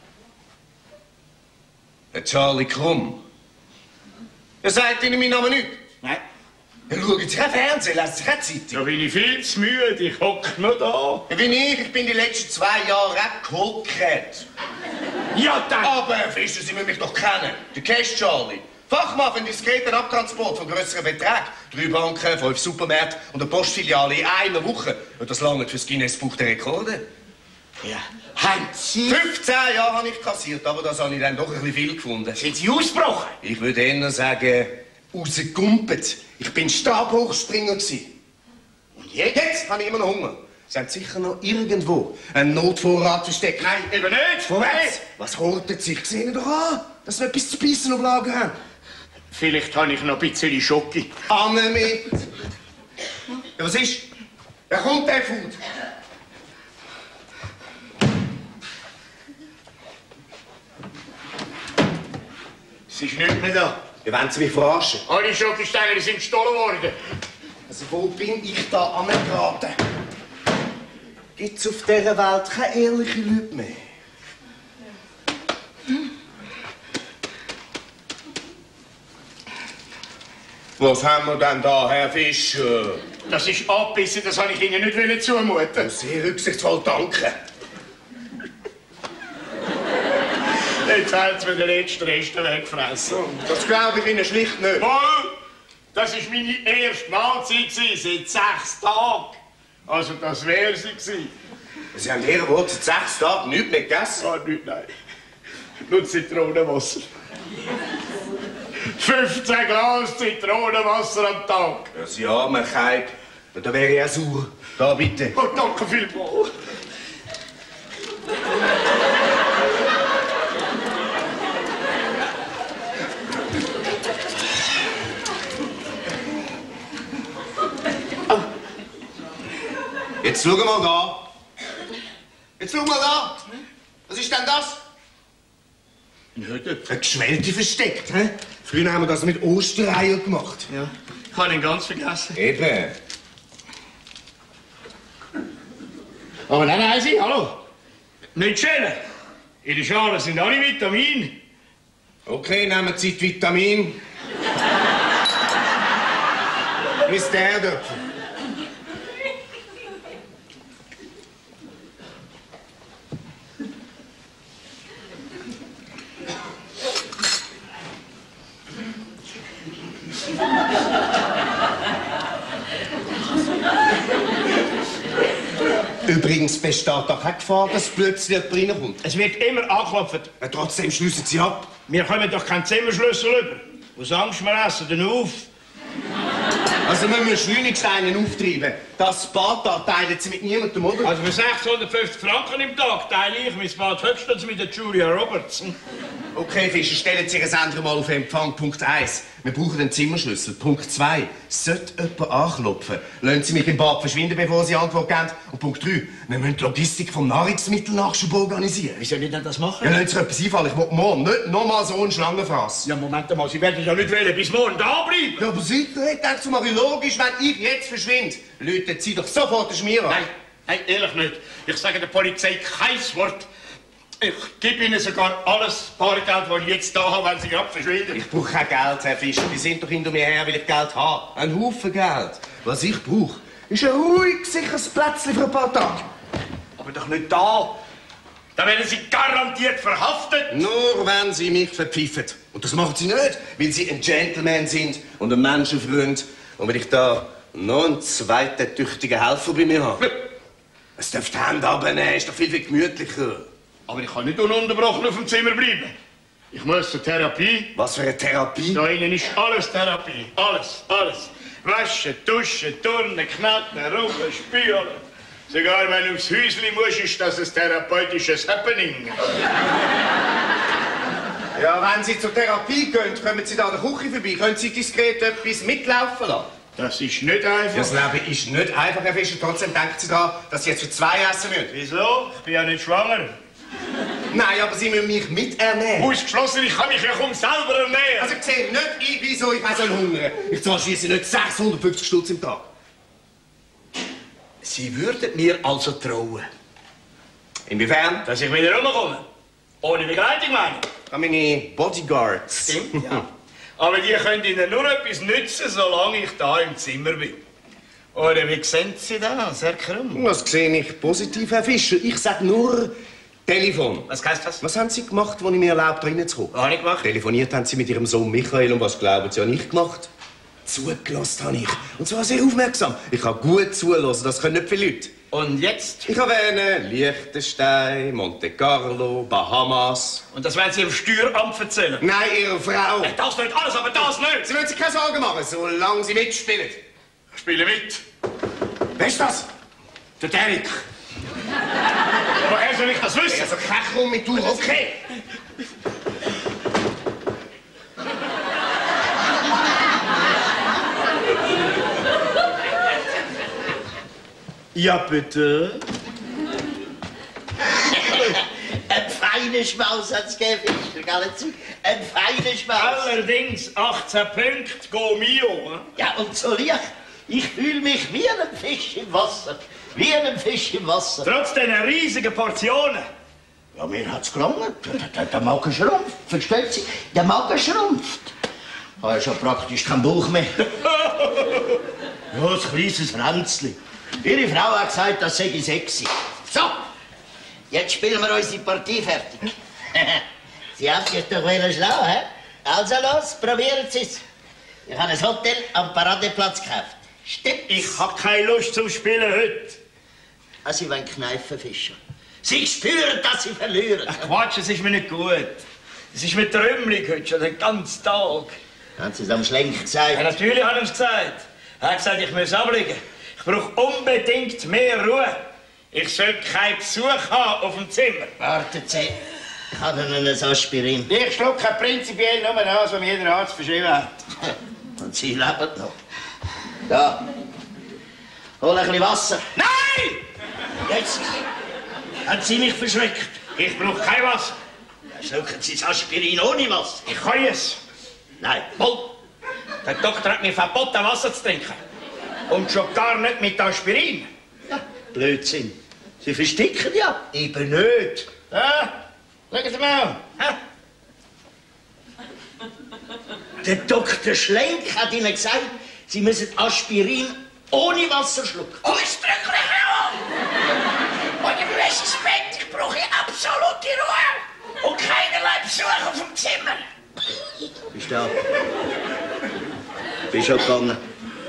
Der Charlie Krumm. Er sagt Ihnen meinen Namen nicht. Nein. Ja, schauen Sie kein Fernsehen, lesen Sie keine Zeitung. Da bin ich viel zu müde. Ich hocke nur da. Ja, wie ich. Ich bin die letzten zwei Jahre weggeholt. Ja, dann. Aber, Herr Fischer, Sie müssen mich doch kennen. Der Cash Charlie. Fachmann für den diskreten Abtransport von grösseren Beträgen. Drei Banken, fünf Supermärkte und eine Postfiliale in einer Woche. Und das lange fürs Guinness-Buch der Rekorde. Ja. Haben Sie... fünfzehn Jahre habe ich kassiert, aber das habe ich dann doch ein bisschen viel gefunden. Sind Sie ausgebrochen? Ich würde eher sagen, rausgegumpelt. Ich bin Stabhochspringer gewesen. Und jetzt? Jetzt habe ich immer noch Hunger. Sie haben sicher noch irgendwo einen Notvorrat versteckt. Nein, eben nicht. Vorwärts! Was hortet sich? Ich sehe Ihnen doch an, dass wir etwas zu beißen auf Lager haben. Vielleicht habe ich noch ein bisschen Schoki. Anne mit! Ja, was ist? Wer kommt der Food? Es ist nicht mehr da. Ja, wollen Sie mich verarschen? Alle Schokostängel sind gestohlen worden. Also, wo bin ich da angeraten? Gibt es auf dieser Welt keine ehrlichen Leute mehr? Was haben wir denn da, Herr Fischer? Das ist abbissen, das habe ich Ihnen nicht zumuten. Sehr rücksichtsvoll, danke. Jetzt haben Sie mir den letzten Rest weggefressen. Das glaube ich Ihnen schlicht nicht. Wohl, das war meine erste Mahlzeit seit sechs Tagen. Also das wäre sie gewesen. Sie haben Ihre Worte seit sechs Tagen nichts mehr gegessen? Ah, nicht, nein. Nur Zitronenwasser. fünfzehn Glas Zitronenwasser am Tag. Ja, Sie arme Keib. Da wäre ich auch sauer. Da, bitte. Oh, danke vielmals. Jetzt schau mal da. Jetzt schau mal da. Was ist denn das? Eine Geschwellte versteckt, hä? Früher haben wir das mit Ostereiern gemacht. Ja, ich habe ihn ganz vergessen. Eben. Aber nein, nein, Sie, hallo. Nicht schälen. In der Schale sind alle Vitamine. Okay, nehmen Sie die Vitamin. Wie ist der dort? Übrigens besteht da keine Gefahr, dass plötzlich jemand reinkommt. Es wird immer angeklopft. Ja, trotzdem schliessen Sie ab. Wir kommen doch keinen Zimmerschlüssel über. Was Angst wir essen denn auf? Also wir müssen schleunigst einen auftreiben. Das Bad da teilen Sie mit niemandem, oder? Also für sechshundertfünfzig Franken im Tag teile ich mein Bad höchstens mit der Julia Roberts. Okay, Fischer, stellen Sie Ihren Sender mal auf Empfang. Punkt eins. Wir brauchen einen Zimmerschlüssel. Punkt zwei. Sollte jemand anklopfen, lassen Sie mich im Bad verschwinden, bevor Sie Antwort geben. Und Punkt drei. Wir müssen die Logistik vom Nahrungsmittelnachschub organisieren. Wie soll ich denn das machen? Ja, lassen Sie etwas einfallen. Ich will morgen nicht noch mal so einen Schlangenfraß. Ja, Moment mal, Sie werden ja nicht wollen, bis morgen da bleiben. Ja, aber sicher, ich denke so mal, wie logisch, wenn ich jetzt verschwinde. Läuten Sie doch sofort den Schmierer. Nein, nein, ehrlich nicht. Ich sage der Polizei kein Wort. Ich gebe Ihnen sogar alles Bargeld, das ich jetzt da habe, wenn Sie gerade verschwinden. Ich brauche kein Geld, Herr Fischer. Die sind doch hinter mir her, weil ich Geld habe. Ein Haufen Geld. Was ich brauche, ist ein ruhig, sicheres Plätzchen für ein paar Tage. Aber doch nicht da. Da werden Sie garantiert verhaftet. Nur wenn Sie mich verpfeifen. Und das machen Sie nicht, weil Sie ein Gentleman sind und ein Menschenfreund. Und weil ich da noch einen zweiten tüchtigen Helfer bei mir habe. Es darf die Hände abnehmen, ist doch viel, viel gemütlicher. Aber ich kann nicht ununterbrochen auf dem Zimmer bleiben. Ich muss zur Therapie. Was für eine Therapie? Da innen ist alles Therapie. Alles, alles. Waschen, duschen, turnen, knacken, rauchen, spülen. Sogar wenn du aufs Häuschen musst, ist das ein therapeutisches Happening. Ja, wenn Sie zur Therapie gehen, kommen Sie da an der Küche vorbei. Können Sie diskret etwas mitlaufen lassen? Das ist nicht einfach. Das Leben ist nicht einfach, Herr Fischer. Trotzdem denken Sie daran, dass Sie jetzt für zwei essen müssen. Wieso? Ich bin ja nicht schwanger. Nein, aber Sie müssen mich miternähren. Ausgeschlossen, ich kann mich ja kaum selber ernähren. Also ich sehe nicht ein, wieso ich auch hungern. Ich zahle schliesslich nicht sechshundertfünfzig Stutz im Tag. Sie würden mir also trauen? Inwiefern? Dass ich wieder rumkomme? Ohne Begleitung, meine ich? An meine Bodyguards. Stimmt, ja. Aber die können Ihnen nur etwas nützen, solange ich da im Zimmer bin. Oder wie sehen Sie das, Herr Krumm? Was sehe ich positiv, Herr Fischer? Ich sage nur Telefon. Was heisst das? Was haben Sie gemacht, als ich mir erlaubt, reinzukommen? Was habe ich gemacht? Telefoniert haben Sie mit Ihrem Sohn Michael. Und was glauben Sie, habe ich gemacht? Zugelassen habe ich. Und zwar sehr aufmerksam. Ich habe gut zulassen, das können nicht viele Leute. Und jetzt? Ich erwähne Liechtenstein, Monte Carlo, Bahamas. Und das werden Sie im Steueramt erzählen? Nein, Ihre Frau. Äh, Das nicht alles, aber das nicht! Sie müssen sich keine Sorgen machen, solange Sie mitspielen. Ich spiele mit. Wer ist das? Der Derek. Woher soll ich das wissen? Also kein Komm mit du. Okay. Ja, bitte. Ein feiner Schmaus hat's gegeben, gell? Ein feiner Schmaus. Allerdings achtzehn Punkte, go mio. Ja, und so leicht. Ich fühle mich wie ein Fisch im Wasser. Wie ein Fisch im Wasser. Trotz dieser riesigen Portionen. Ja, mir hat's gelungen. Der, der, der Magen schrumpft. Versteht Sie? Der Magen schrumpft. Ich habe ja schon praktisch keinen Bauch mehr. Ja, ein kleines Ränzchen. Ihre Frau hat gesagt, das sei sexy. So, jetzt spielen wir unsere Partie fertig. Sie haben sich doch wollen schlagen, hä? Also los, probieren Sie es. Ich habe ein Hotel am Paradeplatz gekauft. Stimmt's? Ich habe keine Lust zum Spielen heute. Ah, Sie wollen kneifen, Fischer. Sie spüren, dass Sie verlieren. Ach Quatsch, es ist mir nicht gut. Es ist mir trümmelig heute schon den ganzen Tag. Haben Sie es am Schlenk gesagt? Ja, natürlich hat er es gesagt. Er hat gesagt, ich muss abliegen. Ich brauche unbedingt mehr Ruhe. Ich soll keinen Besuch haben auf dem Zimmer. Warten Sie, ich habe Ihnen ein Aspirin. Ich schlucke prinzipiell nur das, was mir jeder Arzt verschrieben hat. Und Sie leben noch. Da. Hol ein bisschen Wasser. Nein! Jetzt haben Sie mich verschreckt. Ich brauche kein Wasser. Schlucken Sie das Aspirin ohne Wasser? Ich kann es. Nein. Voll. Der Doktor hat mir verboten, Wasser zu trinken. Und schon gar nicht mit Aspirin. Ja, Blödsinn. Sie versticken ja. Eben nicht. Ja, schauen Sie mal. Ha? Der Doktor Schlenk hat Ihnen gesagt, Sie müssen Aspirin ohne Wasser schlucken. Ausdrücklich, ja! Und ich muss ins Bett. Ich brauche absolute Ruhe. Und keinerlei Besuch auf dem Zimmer. Bist du da? Bist schon gegangen?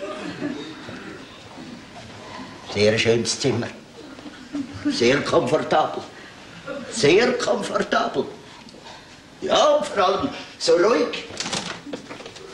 Sehr schönes Zimmer. Sehr komfortabel. Sehr komfortabel. Ja, und vor allem so ruhig.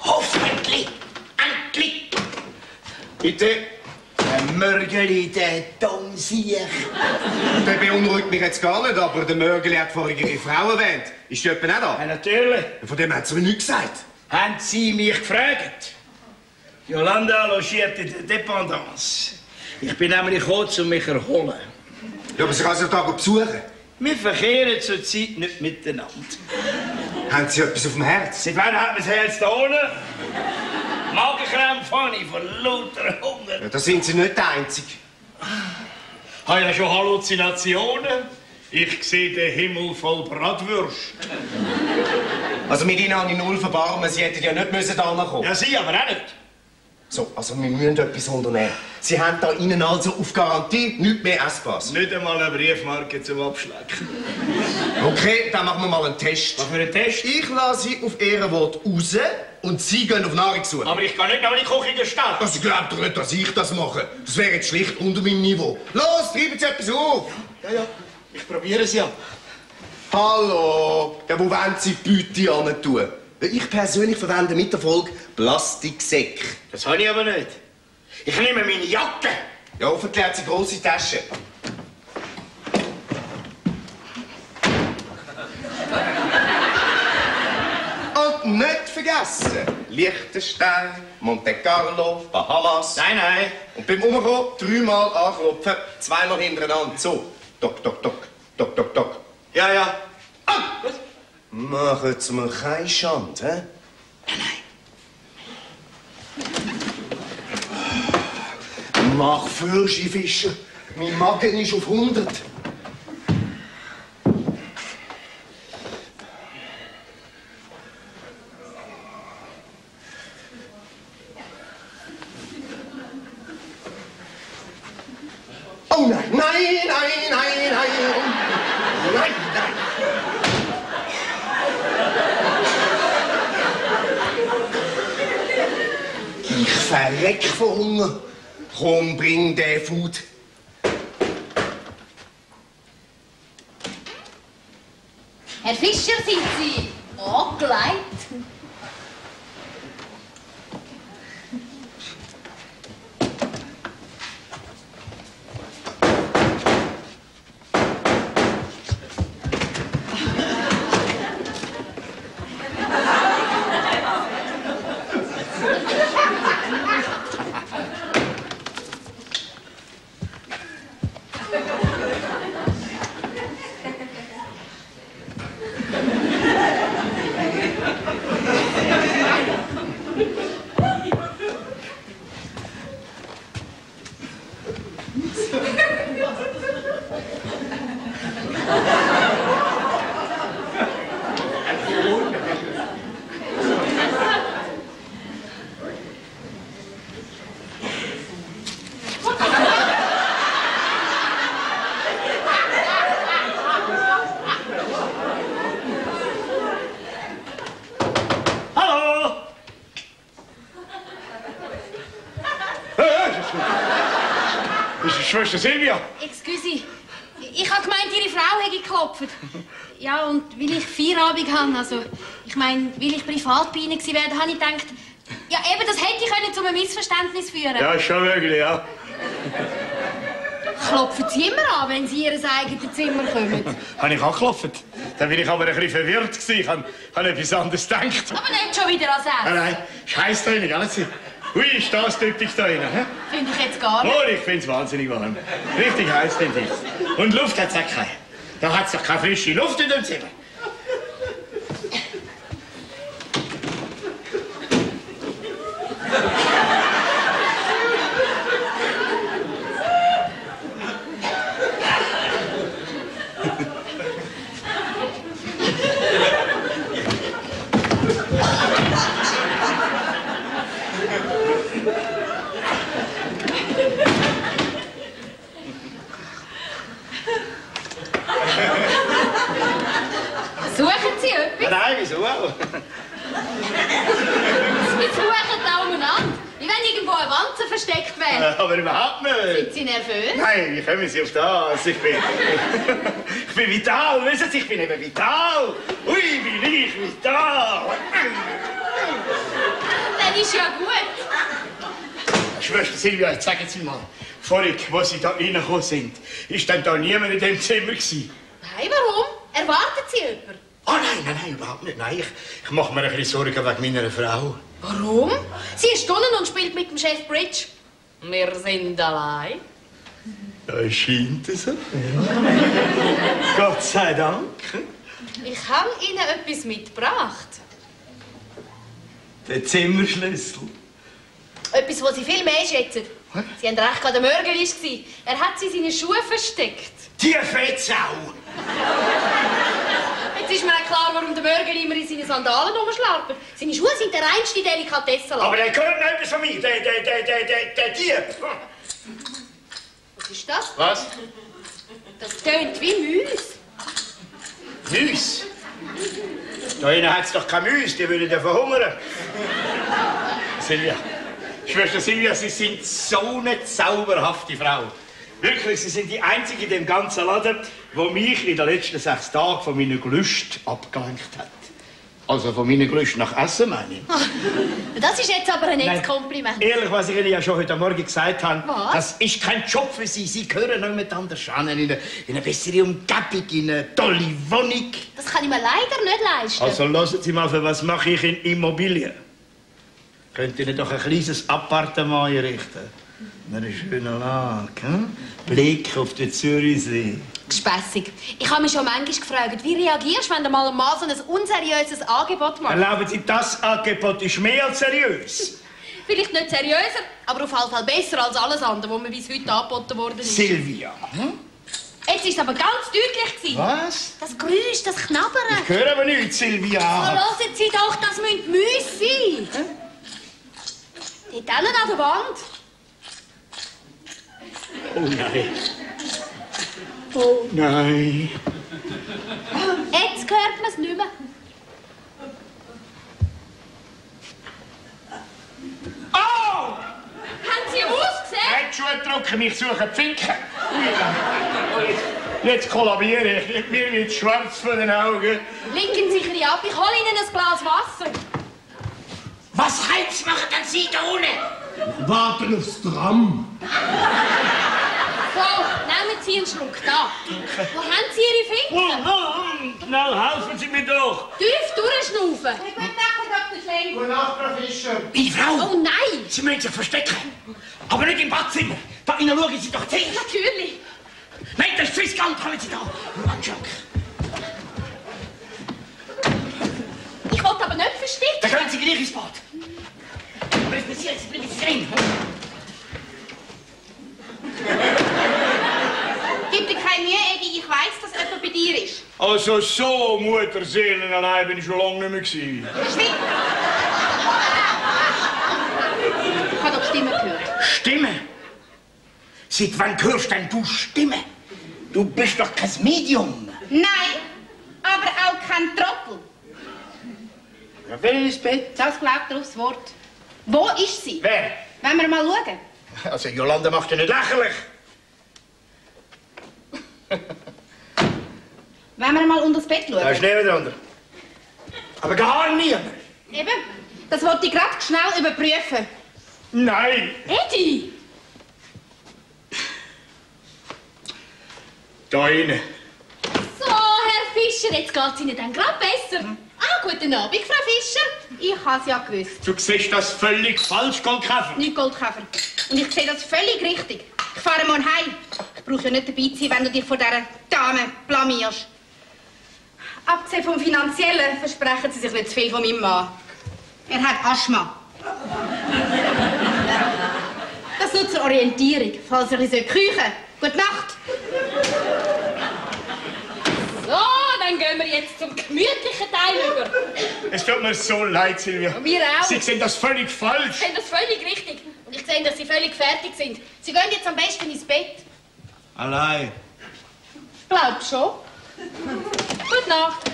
Hoffentlich. Endlich. Bitte. Der Mörgeli, der Domsiech. Der beunruhigt mich jetzt gar nicht, aber der Mörgeli hat vorhin ihre Frau erwähnt. Ist die etwa nicht da? Ja, natürlich. Von dem hat sie mir nichts gesagt. Haben Sie mich gefragt? Jolanda logiert in der Dependance. Ich bin nämlich gekommen, um mich zu erholen. Ja, aber sie kann sich da besuchen. Wir verkehren zurzeit nicht miteinander. Haben Sie etwas auf dem Herz? Seit wann hat man das Herz da unten? Magenkrämpfe habe ich von lauter Hunger. Ja, da sind Sie nicht der Einzige. Habe ja schon Halluzinationen. Ich sehe den Himmel voll Bratwürst. Also mit Ihnen habe ich null Verbarmen. Sie hätten ja nicht müssen da kommen. Ja, Sie aber auch nicht. So, also wir müssen etwas unternehmen. Sie haben da Ihnen also auf Garantie nichts mehr Essbares. Nicht einmal eine Briefmarke zum Abschlecken. Okay, dann machen wir mal einen Test. Was für einen Test? Ich lasse Sie auf Ihr Wort raus und Sie gehen auf Nahrungssuche. Aber ich kann nicht noch in die Küche stehen. Also glaubt doch nicht, dass ich das mache. Das wäre jetzt schlicht unter meinem Niveau. Los, treiben Sie etwas auf! Ja, ja, ich probiere es ja. Hallo! Ja, wo wollen Sie die Beute hin tun? Ich persönlich verwende mit Erfolg Plastiksäcke. Das habe ich aber nicht. Ich nehme meine Jacke. Ja, hoffentlich hat sie grosse Taschen. Und nicht vergessen, Liechtenstein, Monte Carlo, Bahamas. Nein, nein. Und beim Umkommen dreimal anklopfen, zweimal hintereinander. So, tok, tok, tok, tok, tok, tok. Ja, ja. Ah, gut. Machen Sie mir keine Schande, hä? Nein. Mach Fürschi, Fischer. Mein Magen ist auf hundert. Oh nein, nein, nein, nein, nein. Nein, nein. Ich verreck vor Hunger. Komm, bring den Food. Herr Fischer, sind Sie angelegt? Schwester Silvia. Excuse, ich habe gemeint, Ihre Frau hätte geklopft. Ja, und weil ich Feierabend habe, also, ich meine, weil ich privat bei Ihnen gewesen wäre, habe ich gedacht, ja eben, das hätte ich können zu einem Missverständnis führen. Ja, ist schon möglich, ja. Klopfen Sie immer an, wenn Sie in Ihr eigenes Zimmer kommen? Habe ich angeklopft? Dann bin ich aber ein bisschen verwirrt gewesen. Ich habe, habe etwas anderes gedacht. Aber nicht schon wieder an Nein, nein, scheiß da rein, alles. Ui, ist das typisch da rein, hä? Finde ich jetzt gar nicht. Oh, ich find's wahnsinnig warm. Richtig heiß, finde ich. Und Luft hat's auch keine. Da hat's doch keine frische Luft in dem Zimmer. Suchen Sie etwas? Nein, wieso auch? Sie suchen da umeinander. Wie wenn irgendwo eine Wanze versteckt wäre. Aber überhaupt nicht. Sind Sie nervös? Nein, wie kommen Sie auf das? Ich bin... ich bin vital, wissen Sie? Ich bin eben vital. Ui, bin ich vital. Dann ist ja gut. Schwester Silvia, jetzt sagen Sie mal, vorhin, wo Sie da reingekommen sind, ist denn da niemand in dem Zimmer gewesen? Nein, warum? Erwartet Sie jemanden? Ah, nein, nein, nein, überhaupt nicht. Nein, ich, ich mache mir ein bisschen Sorgen wegen meiner Frau. Warum? Sie ist unten und spielt mit dem Chef Bridge. Wir sind allein. Das scheint so. Gott sei Dank. Ich habe Ihnen etwas mitgebracht. Der Zimmerschlüssel. Etwas, das Sie viel mehr schätzen. Sie haben recht, der Mörgel war. Er hat sie in seine Schuhe versteckt. Die Fettsau! Jetzt ist mir auch klar, warum der Mörgel immer in seine Sandalen rumschlarpert. Seine Schuhe sind der reinste Delikatessenladen. Aber der gehört nicht etwas von mir, der, der, der, der, der, der Dieb. Was ist das? Was? Das tönt wie Müs. Müs? Da innen hat es doch keine Müs, die würden ja verhungern. Silvia, Schwester Silvia, Sie sind so eine zauberhafte Frau. Wirklich, Sie sind die Einzige in dem ganzen Laden, die mich in den letzten sechs Tagen von meinen Gelüsten abgelenkt hat. Also von meinen Gelüsten nach Essen, meine ich. Oh, das ist jetzt aber ein nettes Nein, Kompliment. Ehrlich, was ich Ihnen ja schon heute Morgen gesagt habe, Was? das ist kein Job für Sie. Sie gehören noch mit anders an, in eine, in eine bessere Umgebung, in eine tolle Wohnung. Das kann ich mir leider nicht leisten. Also lassen Sie mal, für was mache ich in Immobilien? Könnt Ihnen doch ein kleines Appartement einrichten? In einer schönen Lage, hm? Blick auf den Zürichsee. Gespässig. Ich habe mich schon manchmal gefragt, wie reagierst du, wenn du mal mal so ein unseriöses Angebot machst? Erlauben Sie, das Angebot ist mehr als seriös. Vielleicht nicht seriöser, aber auf jeden Fall besser als alles andere, was mir bis heute angeboten worden ist. Silvia. Hm? Jetzt war es aber ganz deutlich gewesen. Was? Das Geräusch, das Knabbern. Ich höre aber nichts, So, Silvia. hören Sie doch, das müssen Müsse sein. Hm? Dort hinten an der Wand. Oh nein. Oh nein. Jetzt hört man es nicht mehr. Oh! Haben Sie ausgesehen? Handschuhe drücken, mich suchen die Finken. Ui, jetzt, jetzt kollabiere ich. Mir wird schwarz vor den Augen. Linken Sie ein bisschen ab, ich hole Ihnen ein Glas Wasser. Was Heinz machen denn Sie da unten? Warten aufs Tram. So, nehmen Sie einen Schluck da. Wo haben Sie Ihre Oh, Finger? oh, schnell, helfen Sie mir doch. Tief durchschnaufen. Gute Nacht, Doktor Schlenk. Gute Nacht, Frau Fischer. Meine Frau, Oh nein! Sie müssen sich verstecken. Aber nicht im Badzimmer. Da innen schauen Sie doch zuerst. Natürlich. Nein, das ist Swissgeld, haben Sie da. Manchak. Ich wollte aber nicht verstecken. Da gehen Sie gleich ins Bad. Aber es passiert, Sie bleiben drin. Gib dir keine Mühe, Edi, ich weiss, dass jemand bei dir ist. Also so, Mutterseelen, allein bin ich schon lange nicht mehr gewesen. Stimmt. Ich habe doch Stimmen gehört. Stimme? Seit wann hörst denn du Stimme? Du bist doch kein Medium. Nein, aber auch kein Trottel. Ja, wer ist Bett? Das glaubt er aufs Wort. Wo ist sie? Wer? Wollen wir mal schauen? Also, Jolanda macht ja nicht lächerlich. Wollen wir mal unter das Bett Da schauen? ist niemand drunter. Aber gar niemand. Eben, das wollte ich gerade schnell überprüfen. Nein. Edi! Da innen. So, Herr Fischer, jetzt geht's Ihnen dann gerade besser. Ah, guten Abend, Frau Fischer. Ich habe es ja gewusst. Du siehst das völlig falsch, Goldkäfer. Nicht Goldkäfer. Und ich sehe das völlig richtig. Ich fahre morgen heim. Ich brauche ja nicht dabei zu sein, wenn du dich vor dieser Dame blamierst. Abgesehen vom Finanziellen versprechen Sie sich nicht zu viel von meinem Mann. Er hat Asthma. Das nur zur Orientierung, falls er ein bisschen küchen. Gute Nacht. So, dann gehen wir jetzt zum gemütlichen Teil über. Es tut mir so leid, Silvia. Wir auch. Sie sehen das völlig falsch. Ich sehe das völlig richtig. Und ich sehe, dass Sie völlig fertig sind. Sie gehen jetzt am besten ins Bett. Allein. Glaub schon. Gute Nacht.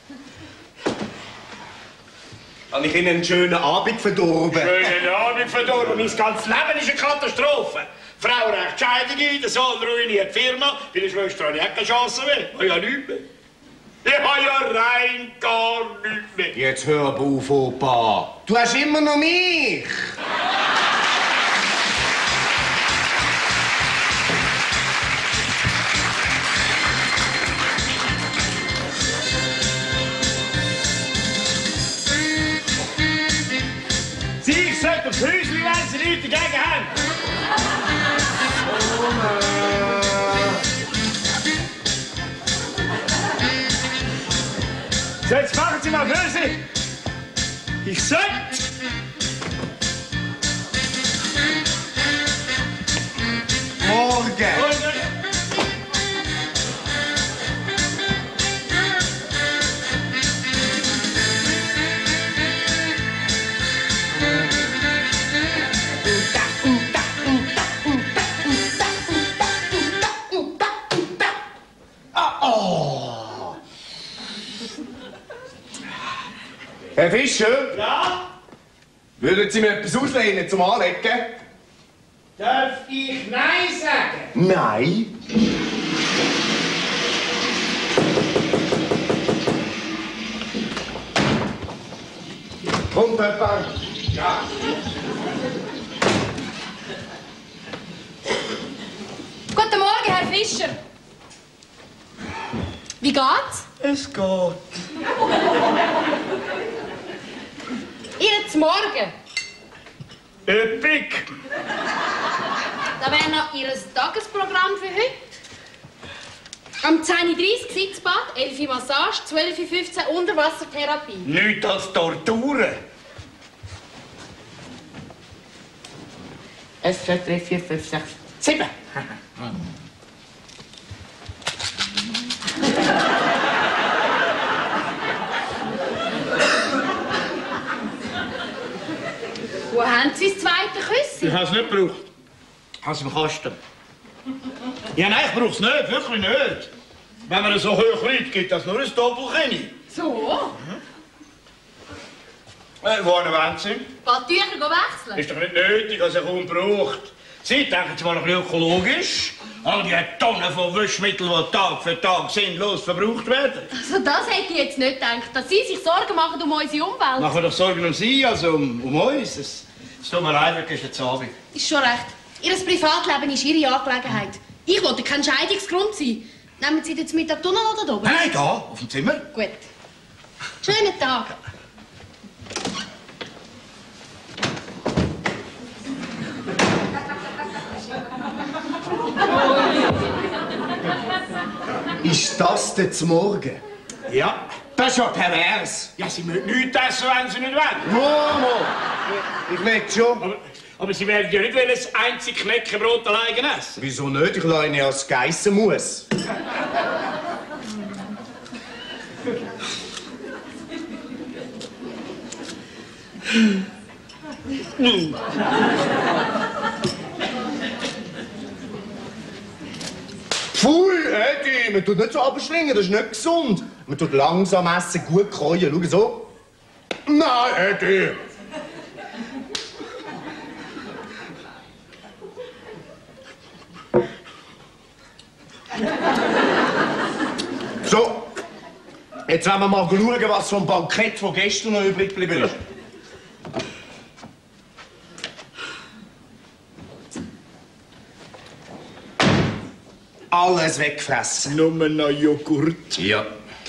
Habe ich Ihnen einen schönen Abend verdorben? Schönen Abend verdorben. Mein ganzes Leben ist eine Katastrophe. Frau recht Scheidung, der Sohn ruiniert die Firma. Bei der Schwester habe ich auch keine Chance mehr. Ich habe nichts mehr. Ich habe ja rein gar nichts mehr. Jetzt hör aber auf, Opa. Du hast immer noch mich. Sie, ich sollte aufs Häuschen, wenn Sie nichts dagegen haben. So, jetzt machen Sie mal böse. Ich sollte. Morgen. Morgen. Herr Fischer? Ja? Würden Sie mir etwas auslehnen zum Anlegen? Darf ich Nein sagen? Nein. Kommt Papa. Ja. Guten Morgen, Herr Fischer. Wie geht's? Es geht. Ihnen zum Morgen. Üppig. Da wäre noch Ihr Tagesprogramm für heute. Am zehn Uhr dreißig Sitzbad, elf Uhr Massage, zwölf Uhr fünfzehn Unterwassertherapie. Nichts als Torturen. eins, zwei, drei, vier, fünf, sechs, sieben. Wo haben Sie das zweite Küsschen? Ich habe es nicht gebraucht. Ich habe es im Kasten. Ja, nein, ich brauche es nicht, wirklich nicht. Wenn man so hoch liegt, gibt das nur ein Doppelkinn. So? Äh, wohin wollen Sie? Bad Tücher wechseln? Ist doch nicht nötig, als er kaum braucht. Sie denken zwar ein bisschen ökologisch, all die Tonnen von Waschmitteln, die Tag für Tag sinnlos verbraucht werden. Also das hätte ich jetzt nicht gedacht, dass Sie sich Sorgen machen um unsere Umwelt. Machen wir doch Sorgen um Sie, also um, um uns. Es, es tut mir leid, wirklich ist jetzt Abend. Ist schon recht. Ihr Privatleben ist Ihre Angelegenheit. Ich wollte kein Scheidungsgrund sein. Nehmen Sie jetzt Mittag Tunnel oder oben? Nein, nein, da, auf dem Zimmer. Gut. Schönen Tag. Ist das denn zum Morgen? Ja. Das ist ja pervers. Ja, Sie müssen nichts essen, wenn Sie nicht wollen. Momo, ich merke schon. Aber, aber Sie werden ja nicht das einzige Knäckebrot alleine essen. Wieso nicht? Ich lasse ihn ja als Geissenmus. Pfui, Eddie, man tut nicht so abschlingen, das ist nicht gesund. Man tut langsam essen, gut kreuen, schau so. Nein, Eddie. So, jetzt wollen wir mal schauen, was vom Bankett von gestern noch übrig geblieben ist. Alles weggefressen. Nur noch Joghurt. Ja.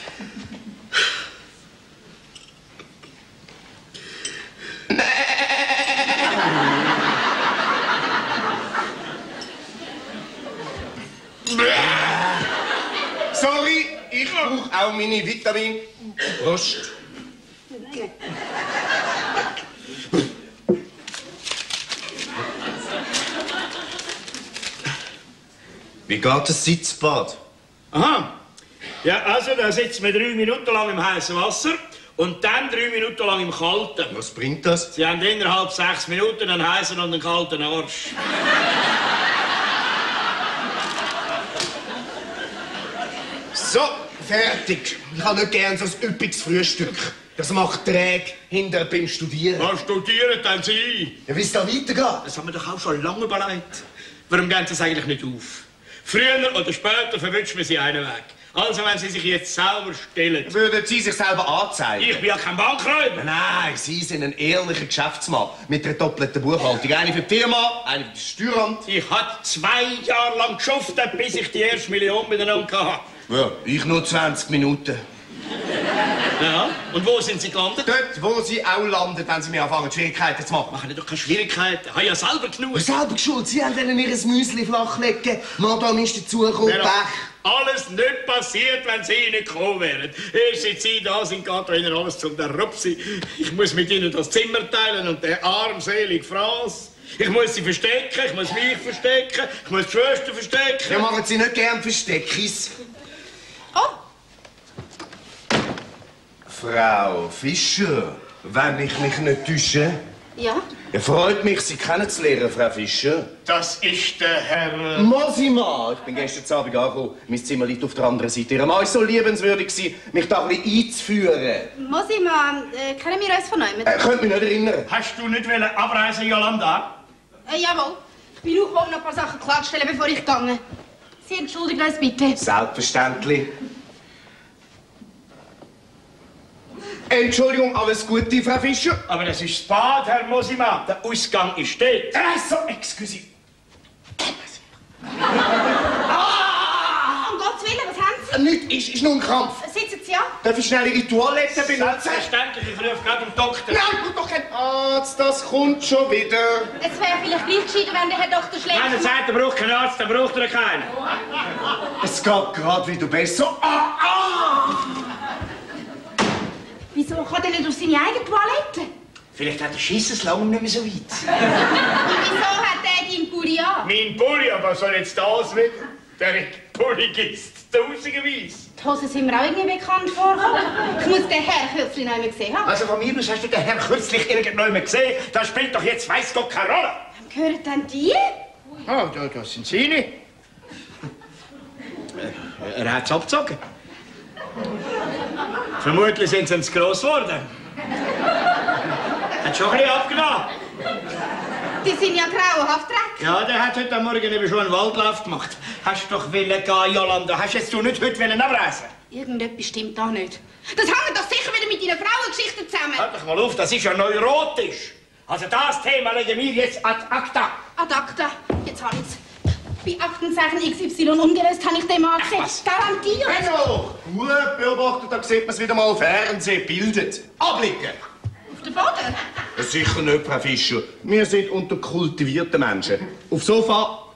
Sorry, ich brauche auch meine Vitamine. Prost. Wie geht das Sitzbad? Aha. Ja, also, da sitzen wir drei Minuten lang im heißen Wasser und dann drei Minuten lang im Kalten. Was bringt das? Sie haben innerhalb sechs Minuten einen heißen und einen kalten Arsch. So, fertig. Ich habe nicht gern so ein üppiges Frühstück. Das macht träge hinter beim Studieren. Was studieren denn Sie? Ja, wie es da weitergeht? Das haben wir doch auch schon lange überlegt. Warum gehen Sie es eigentlich nicht auf? Früher oder später verwünschen wir Sie einen Weg. Also, wenn Sie sich jetzt selber stellen. Würden Sie sich selber anzeigen? Ich bin ja kein Bankräuber. Nein, Sie sind ein ehrlicher Geschäftsmann mit einer doppelten Buchhaltung. Eine für die Firma, eine für das Steueramt. Ich habe zwei Jahre lang geschuftet, bis ich die erste Million miteinander hatte. Ja, ich nur zwanzig Minuten. Ja, und wo sind Sie gelandet? Dort, wo Sie auch landen, wenn Sie mir anfangen, Schwierigkeiten zu machen. Machen Sie doch keine Schwierigkeiten. Ich habe ja selber genug. Selber geschuld. Sie haben Ihnen Ihr Müsli flachlegen. Madame ist dazugekommen. Wäre alles nicht passiert, wenn Sie nicht gekommen wären. Erst seit Sie da sind, geht Ihnen alles zum der Rupsi. Ich muss mit Ihnen das Zimmer teilen und der armselige Fraß. Ich muss sie verstecken, ich muss mich verstecken, ich muss die Schwester verstecken. Ja, machen Sie nicht gern Versteckis. Oh! Frau Fischer, wenn ich mich nicht täusche. Ja? Es freut mich, Sie kennenzulernen, Frau Fischer. Das ist der Herr... Äh... Mosima! Ich bin gestern Abend angekommen. Mein Zimmer liegt auf der anderen Seite. Ihr Mann war so liebenswürdig, mich da ein bisschen einzuführen. Mosima, äh, kennen wir uns von neuem? Äh, könnt mich nicht erinnern. Hast du nicht abreisen, Jolanda? Äh, jawohl. Ich bin auch gekommen, noch ein paar Sachen klarzustellen, bevor ich gehe. Sie entschuldigen uns bitte. Selbstverständlich. Entschuldigung, alles Gute, Frau Fischer? Aber das ist das Bad, Herr Mosima. Der Ausgang ist dort. Äh, so, excuse. Ah! Um Gottes Willen, was haben Sie? Äh, nichts, ist, ist nur ein Krampf. Sitzen Sie an? Darf ich schnell Ihre Toilette benutzen? Selbstverständlich, ich rufe gerade den Doktor. Nein, gut, doch kein Arzt, das kommt schon wieder. Es wäre vielleicht gleich gescheiter, wenn der Herr Doktor schlecht Wenn er sagt, er braucht keinen Arzt, dann braucht er keinen. Es geht gerade wieder besser. Ah, ah! Wieso kann er nicht auf seine eigene Toilette? Vielleicht hat der Schiss lange nicht mehr so weit. Und wieso hat er deinen Pulli an? Mein Pulli, aber was soll jetzt das wieder? Der Pulli gibt's tausenderweise. Die Hosen sind mir auch irgendwie bekannt vorgekommen. Ich muss den Herrn kürzlich noch einmal gesehen haben. Also von mir aus hast du den Herrn kürzlich irgendjemand gesehen? Das spielt doch jetzt weiss Gott keine Rolle. Wem gehören denn die? Ah, oh, das sind seine. Er hat's abgezogen. Vermutlich sind sie zu gross geworden. Hat schon ein bisschen abgenommen. Die sind ja grauenhaft dreckig. Ja, der hat heute Morgen eben schon einen Waldlauf gemacht. Hast du doch wollen gehen, Jolanda. Hast jetzt du nicht heute wollen abreisen? Irgendetwas stimmt da nicht. Das hängt doch sicher wieder mit deiner Frauengeschichte zusammen. Halt doch mal auf, das ist ja neurotisch. Also das Thema legen wir jetzt ad acta. Ad acta. Jetzt habe ich's. Bei Aktenzeichen X Y ungelöst habe ich den Mann gesehen. Garantiert. Benno! Gut beobachtet, da sieht man es wieder mal auf Fernsehen bildet. Ablicken! Auf den Boden? Sicher nicht, Frau Fischer. Wir sind unter kultivierten Menschen. Aufs Sofa.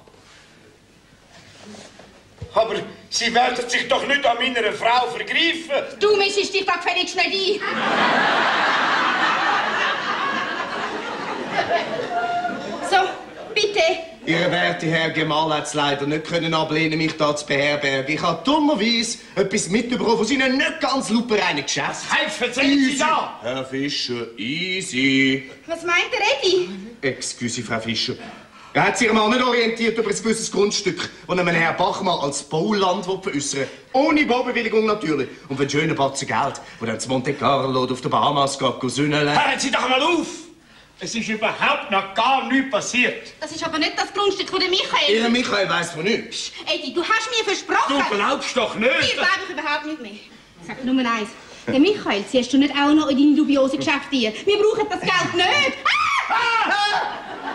Aber Sie werden sich doch nicht an meiner Frau vergreifen. Du mischst dich da gefälligst nicht ein. So, bitte. Ihr werte Herr Gemahl hat es leider nicht können ablehnen, mich da zu beherbergen. Ich habe dummerweise etwas mitbekommen von seinen nicht ganz lupereinen Geschäften. Helfen Sie da! Herr Fischer, easy. Was meint der Eddie? Excuse, Frau Fischer. Er hat sich mal nicht orientiert über ein gewisses Grundstück, das einem Herr Bachmann als Bauland veräußern will. Ohne Baubewilligung natürlich. Und wenn schöne Batzen Geld, wo dann zu Monte Carlo oder auf den Bahamas geht, sünneln. Hören Sie doch mal auf! Es ist überhaupt noch gar nichts passiert. Das ist aber nicht das Grundstück von der Michael. Ihr Michael weiss von nichts. Eddie, du hast mir versprochen. Du glaubst doch nicht. Mir glaube ich überhaupt nicht mehr. Sag nur eins. Der Michael, ziehst du nicht auch noch in deine dubiosen Geschäfte ein? Wir brauchen das Geld nicht. Ah!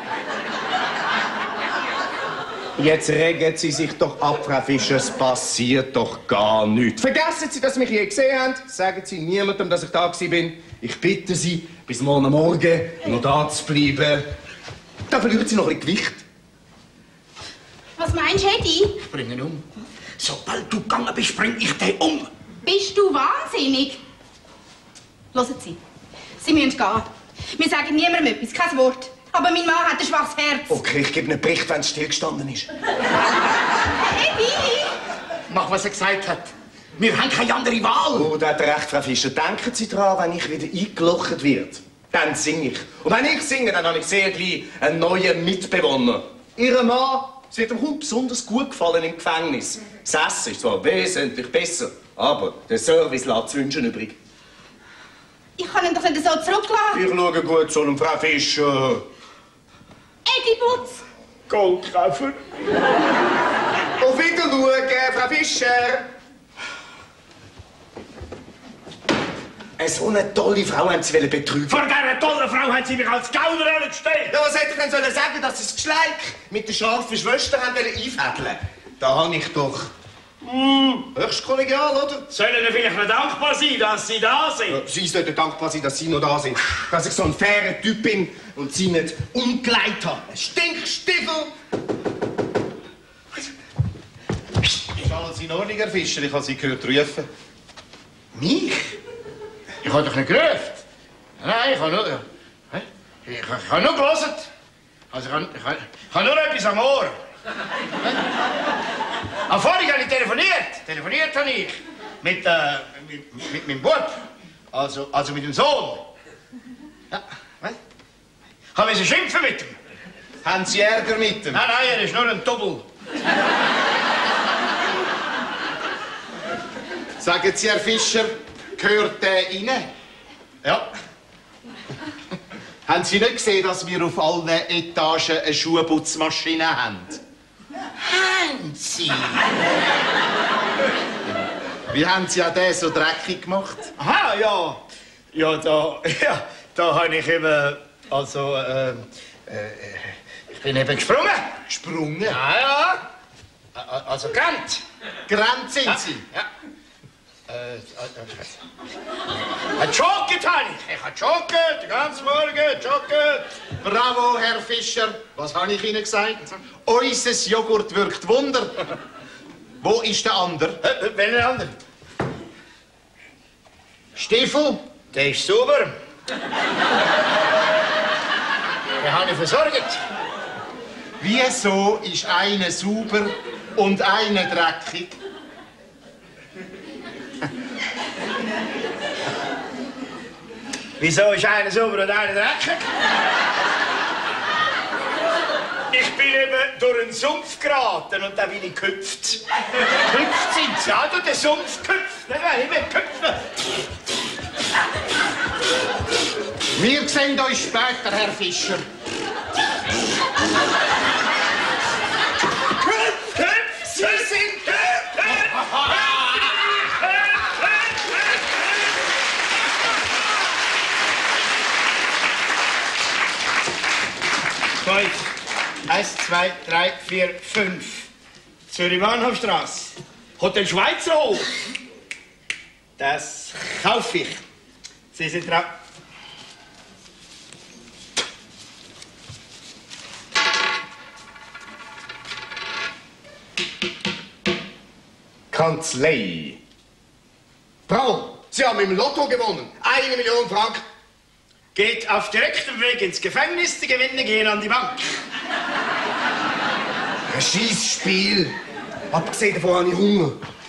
Jetzt regen Sie sich doch ab, Frau Fischer. Es passiert doch gar nichts. Vergessen Sie, dass Sie mich je gesehen haben. Sagen Sie niemandem, dass ich da bin. Ich bitte Sie, bis morgen Morgen noch da zu bleiben. Dann verlieren Sie noch ein bisschen Gewicht. Was meinst du, Eddie? Ich bringe ihn um. Sobald du gegangen bist, bring ich dich um. Bist du wahnsinnig? Hören Sie, Sie müssen gehen. Wir sagen niemandem etwas, kein Wort. Aber mein Mann hat ein schwaches Herz. Okay, ich gebe einen Bericht, wenn es stillgestanden ist. Eddie! Mach, was er gesagt hat. Wir haben keine andere Wahl. Oh, da hat er recht, Frau Fischer. Denken Sie dran, wenn ich wieder eingelocht werde, dann singe ich. Und wenn ich singe, dann habe ich sehr gleich einen neuen Mitbewohner. Ihr Mann, es wird ihm kaum besonders gut gefallen im Gefängnis. Das Essen ist zwar wesentlich besser, aber der Service lässt zu wünschen übrig. Ich kann ihn doch nicht so zurücklassen. Ich schaue gut zu einem Frau Fischer. Eddie Putz! Goldkäfer. Auf Wiedersehen, Frau Fischer. So eine tolle Frau haben Sie betrügen. Vor dieser tollen Frau haben Sie mich als Gauner gestellt. Ja, was hätte ich denn sollen sagen, dass Sie das Geschleik mit der scharfen Schwester haben einfädeln? Da habe ich doch... Mm, höchst kollegial, oder? Sollen Sie vielleicht noch dankbar sein, dass Sie da sind? Ja, Sie sollten dankbar sein, dass Sie noch da sind. Dass ich so ein fairer Typ bin und Sie nicht umgeleitet habe. Ein Stinkstiefel! Ist alles in Ordnung, Herr Fischer? Ich habe Sie gehört rufen. Mich? Ich habe doch nicht gerufen. Nein, ich habe nur... Ich, ich habe nur gelesen. Also ich habe, ich, habe, ich habe nur etwas am Ohr. Am Vorhin habe ich telefoniert. Telefoniert habe ich. Mit, äh, mit, mit meinem Bub. Also, also mit dem Sohn. Ja, was? Ich habe müssen schimpfen mit ihm. Haben Sie Ärger mit ihm? Nein, nein, er ist nur ein Doppel. Sagen Sie, Herr Fischer, gehört der Ihnen? Ja. Haben Sie nicht gesehen, dass wir auf allen Etagen eine Schuhputzmaschine haben? Haben Sie? Wie haben Sie an den so dreckig gemacht? Aha, ja. Ja, da, ja, da habe ich eben, also, äh, äh, ich bin eben gesprungen. Gesprungen? Ja, ja. Ä- Also gerannt. Gerannt sind Sie? Ja. Äh, äh, äh, Jogget habe ich. Ich habe jogget, den ganzen Morgen, jogget. Bravo, Herr Fischer. Was habe ich Ihnen gesagt? Unser Joghurt wirkt Wunder. Wo ist der andere? Äh, äh, welcher andere? Stiefel? Der ist sauber. Den habe ich versorgt. Wieso ist einer sauber und einer dreckig? Wieso ist einer sauber und einer dreckig? Ich bin eben durch einen Sumpf geraten und da bin ich gehüpft. Gehüpft sind sie, ja, durch den Sumpf gehüpft. Ich bin gehüpft. Wir sehen euch später, Herr Fischer. Hüpf, hüpf, Sie sind gehüpft. Fünf. Eins, zwei, drei, vier, fünf. Zürich Bahnhofstrasse. Hotel Schweizerhof. Das kaufe ich. Sie sind dran. Kanzlei. Frau, Sie haben im Lotto gewonnen. Eine Million Franken. Geht auf direktem Weg ins Gefängnis, die Gewinne gehen an die Bank. Ein Scheissspiel. Abgesehen davon habe ich Hunger.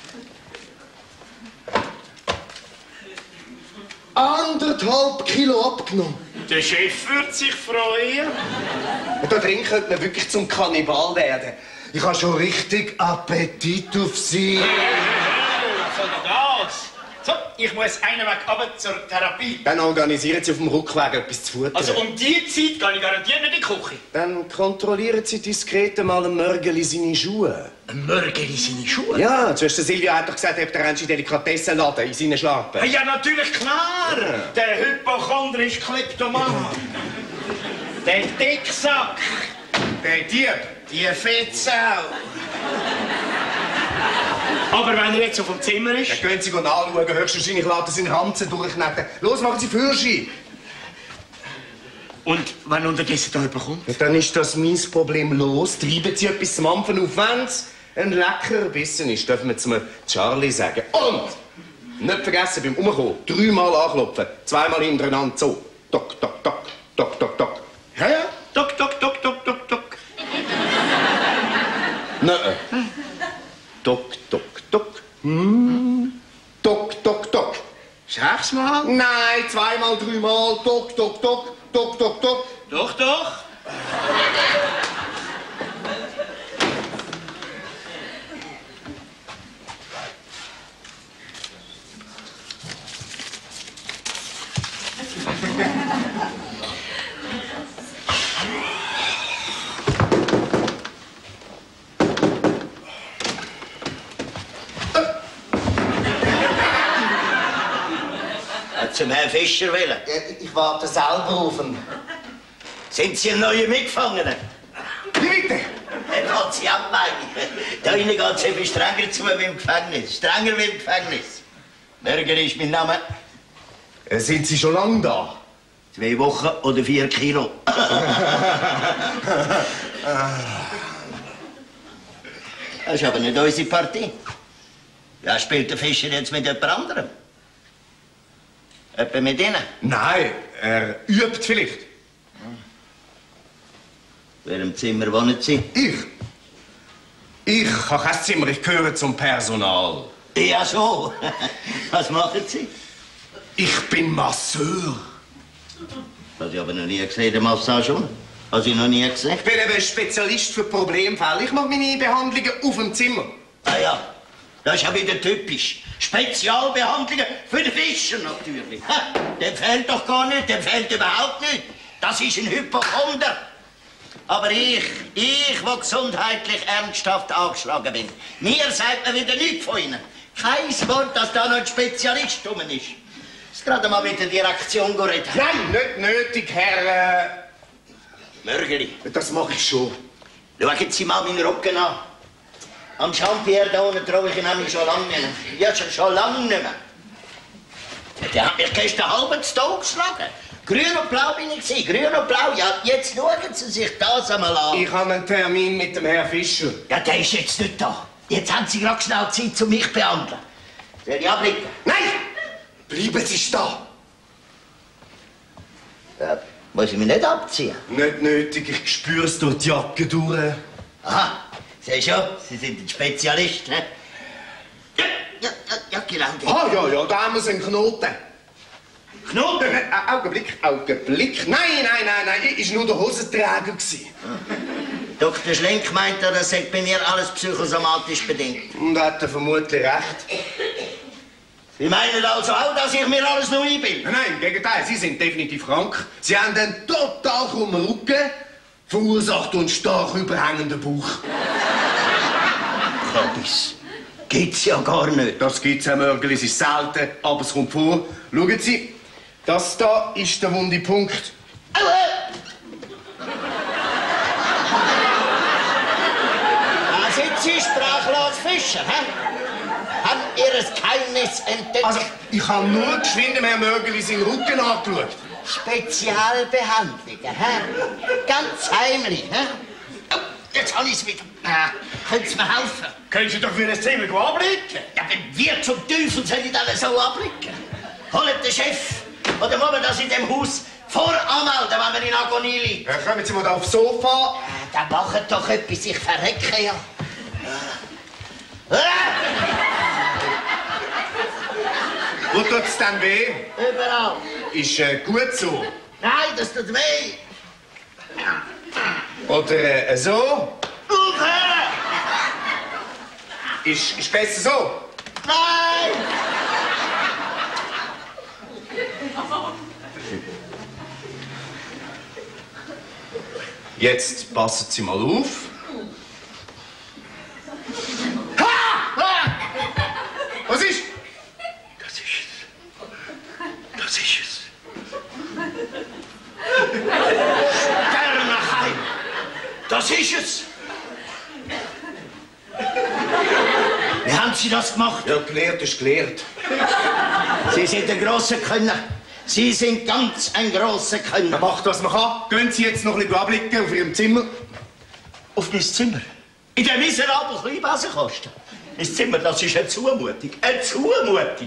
Anderthalb Kilo abgenommen. Der Chef wird sich freuen. Und da drin könnte man wirklich zum Kannibal werden. Ich habe schon richtig Appetit auf Sie. Was soll denn das? So, ich muss einen Weg runter zur Therapie. Dann organisieren Sie auf dem Rückweg etwas zu futtern. Also um die Zeit gehe ich garantiert nicht in die Küche. Dann kontrollieren Sie diskret mal ein Mörgeli seine Schuhe. Ein Mörgeli seine Schuhe? Ja, zuerst der Silvia hat doch gesagt, er hat den einzigen Delikatessenladen in seinen Schlappen. Ja, natürlich, klar. Ja. Der hypochondrische Kleptoman. Der Dicksack. Der Dieb. Die Fettsau. Aber wenn er jetzt auf dem Zimmer ist... Dann gehen Sie anschauen, höchstwahrscheinlich lassen Sie seine Hamzen durchknetten. Los, machen Sie Führerschein. Und wenn unterdessen da jemand kommt? Ja, dann ist das mein Problem los. Treiben Sie etwas zum Ampfen auf, wenn es ein leckerer Bissen ist, dürfen wir zum Charlie sagen. Und nicht vergessen, beim Umkommen dreimal anklopfen, zweimal hintereinander so. Tok, tok, tok, tok, tok, tok. Ja, ja. Tok, tok, tok, tok, tok, tok. Nein. Tok, tok, tok. Hm. Tok, tok, tok. Sechs Mal? Nein, zweimal, dreimal. Tok, tok, tok. Tok, tok, tok. Doch, doch. zum Herrn Fischer wollen? Ich warte selber auf ihn. Sind Sie ein neuer Mitgefangener? Wie bitte? Er hat Sie abweichen. Da innen geht es eben strenger zu wie im Gefängnis. Strenger wie im Gefängnis. Mörger ist mein Name. Äh, sind Sie schon lange da? Zwei Wochen oder vier Kilo. Das ist aber nicht unsere Partie. Ja, spielt der Fischer jetzt mit jemand anderem? Etwa mit Ihnen? Nein, er übt vielleicht. In welchem Zimmer wohnen Sie? Ich? Ich habe kein Zimmer, ich gehöre zum Personal. Ja, so. Was machen Sie? Ich bin Masseur. Das habe ich aber noch nie gesehen, der Massage. Habe ich noch nie gesehen. Ich bin eben Spezialist für Problemfälle. Ich mache meine Behandlungen auf dem Zimmer. Ah ja, das ist ja wieder typisch. Spezialbehandlungen für den Fischer natürlich. Ha, dem fehlt doch gar nicht, dem fehlt überhaupt nicht. Das ist ein Hypochonder. Aber ich, ich, der gesundheitlich ernsthaft angeschlagen bin, mir sagt man wieder nichts von Ihnen. Kein Wort, dass da noch ein Spezialist rum ist. Jetzt gerade mal mit der Direktion reden. Nein, nicht nötig, Herr... Äh... Mörgeli. Das mache ich schon. Schauen Sie mal meinen Rücken an. Am Champier da unten traue ich ihn nämlich schon lange nicht mehr. Ja, schon, schon lange nicht mehr. Der hat mich gestern halb zu Tod geschlagen. Grün und blau bin ich gewesen. Grün und blau. Ja, jetzt schauen Sie sich das einmal an. Ich habe einen Termin mit dem Herrn Fischer. Ja, der ist jetzt nicht da. Jetzt haben Sie gerade schnell Zeit, um mich zu behandeln. Soll ich abblicken? Nein! Bleiben Sie stehen! Ja, muss ich mich nicht abziehen? Nicht nötig, ich spüre es durch die Jacke durch. Aha, Sie schon, Sie sind ein Spezialist, ne? Ja, ja, ja, ja, genau. Ah, ja, ja, da haben wir einen Knoten. Knoten? Äh, Augenblick, Augenblick. Nein, nein, nein, nein, ich war nur der Hosenträger gewesen. Doktor Schlenk meint, das sei bei mir alles psychosomatisch bedingt. Und hat er vermutlich recht. Sie meinen also auch, dass ich mir alles nur einbilde? Nein, im Gegenteil, Sie sind definitiv krank. Sie haben einen total krummen Rücken, verursacht durch einen stark überhängenden Bauch. Kabis, gibt's ja gar nicht. Das gibt's, Herr Mörgeli, es ist selten, aber es kommt vor. Schauen Sie, das da ist der wunde Punkt. Da sind Sie sprachlos Fischer, hä? Haben ihr ein Geheimnis entdeckt? Also, ich habe nur geschwind dem Herrn Mörgeli seinen Rücken angeschaut. Spezialbehandlungen, hä? Ganz heimlich, hä? Oh, jetzt habe ich's wieder. Äh, können Sie mir helfen? Können Sie doch für das Zimmer anblicken? Ja, wenn wir zum Teufel soll ich dann so anblicken? Holt den Chef. Oder muss man das in dem Haus voranmelden, wenn man in Agonie liegt? Ja, kommen Sie mal da aufs Sofa. Äh, dann macht doch etwas, ich verrecke ja. Äh. Wo tut's denn weh? Überall. Ist äh, gut so. Nein, das tut weh. Oder äh, so? Aufhören! Ist, ist besser so? Nein! Jetzt passen Sie mal auf. Ha! Ha! Was ist? Das ist es. Das ist es. Sternenheim. Das ist es. Wie haben Sie das gemacht? Ja, gelehrt ist gelehrt. Sie sind ein grosser Könner. Sie sind ganz ein grosser Könner. Macht, was man kann. Gehen Sie jetzt noch ein bisschen abblicken auf Ihrem Zimmer. Auf das Zimmer? In der miserablen Kleinbasenkasten? Das Zimmer, das ist eine Zumutung. Eine Zumutung.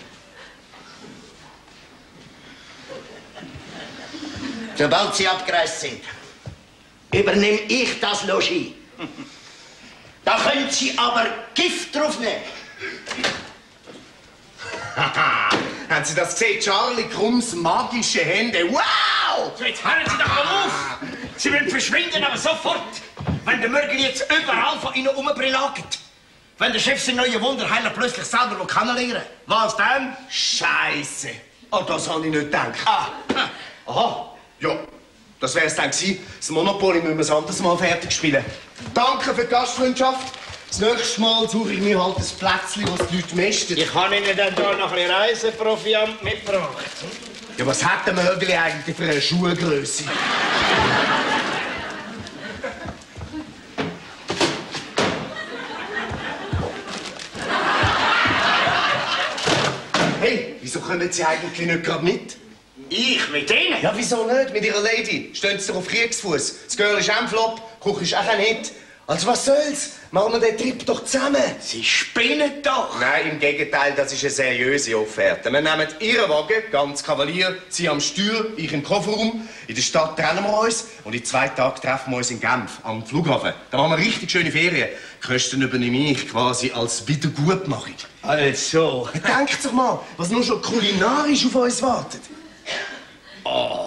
Sobald Sie abgereist sind, übernehme ich das Logis. Da können Sie aber Gift draufnehmen. Haben Sie das gesehen? Charlie Krumms magische Hände. Wow! So, jetzt hören Sie doch mal auf! Sie werden verschwinden, aber sofort! Wenn der Mörgel jetzt überall von Ihnen umbrilagt. Wenn der Chef seinen neuen Wunderheiler plötzlich selber kennenlernen. Was dann? Scheiße. Oh, das habe ich nicht gedacht. Ah. Aha. Ja, das wär's dann gewesen. Das Monopoly müssen wir das anderes Mal fertig spielen. Danke für die Gastfreundschaft. Das nächste Mal suche ich mir halt ein Plätzchen, das die Leute mästen. Ich habe Ihnen dann hier noch ein bisschen Reiseproviant mitgebracht. Ja, was hat der Mögli eigentlich für eine Schuhgröße? Hey, wieso kommen Sie eigentlich nicht gerade mit? Ich mit Ihnen? Ja, wieso nicht? Mit Ihrer Lady. Stehen Sie doch auf Kriegsfuß. Das Girl ist auch im Flop, Koch ist auch ein Hit. Also was soll's? Machen wir den Trip doch zusammen. Sie spinnen doch. Nein, im Gegenteil, das ist eine seriöse Offerte. Wir nehmen Ihren Wagen, ganz Kavalier, Sie am Steuer, ich im Kofferraum. In der Stadt trennen wir uns und in zwei Tagen treffen wir uns in Genf am Flughafen. Da machen wir richtig schöne Ferien. Kosten übernehme ich quasi als Wiedergutmachung. Also. Denkt doch mal, was nur schon kulinarisch auf uns wartet. Oh.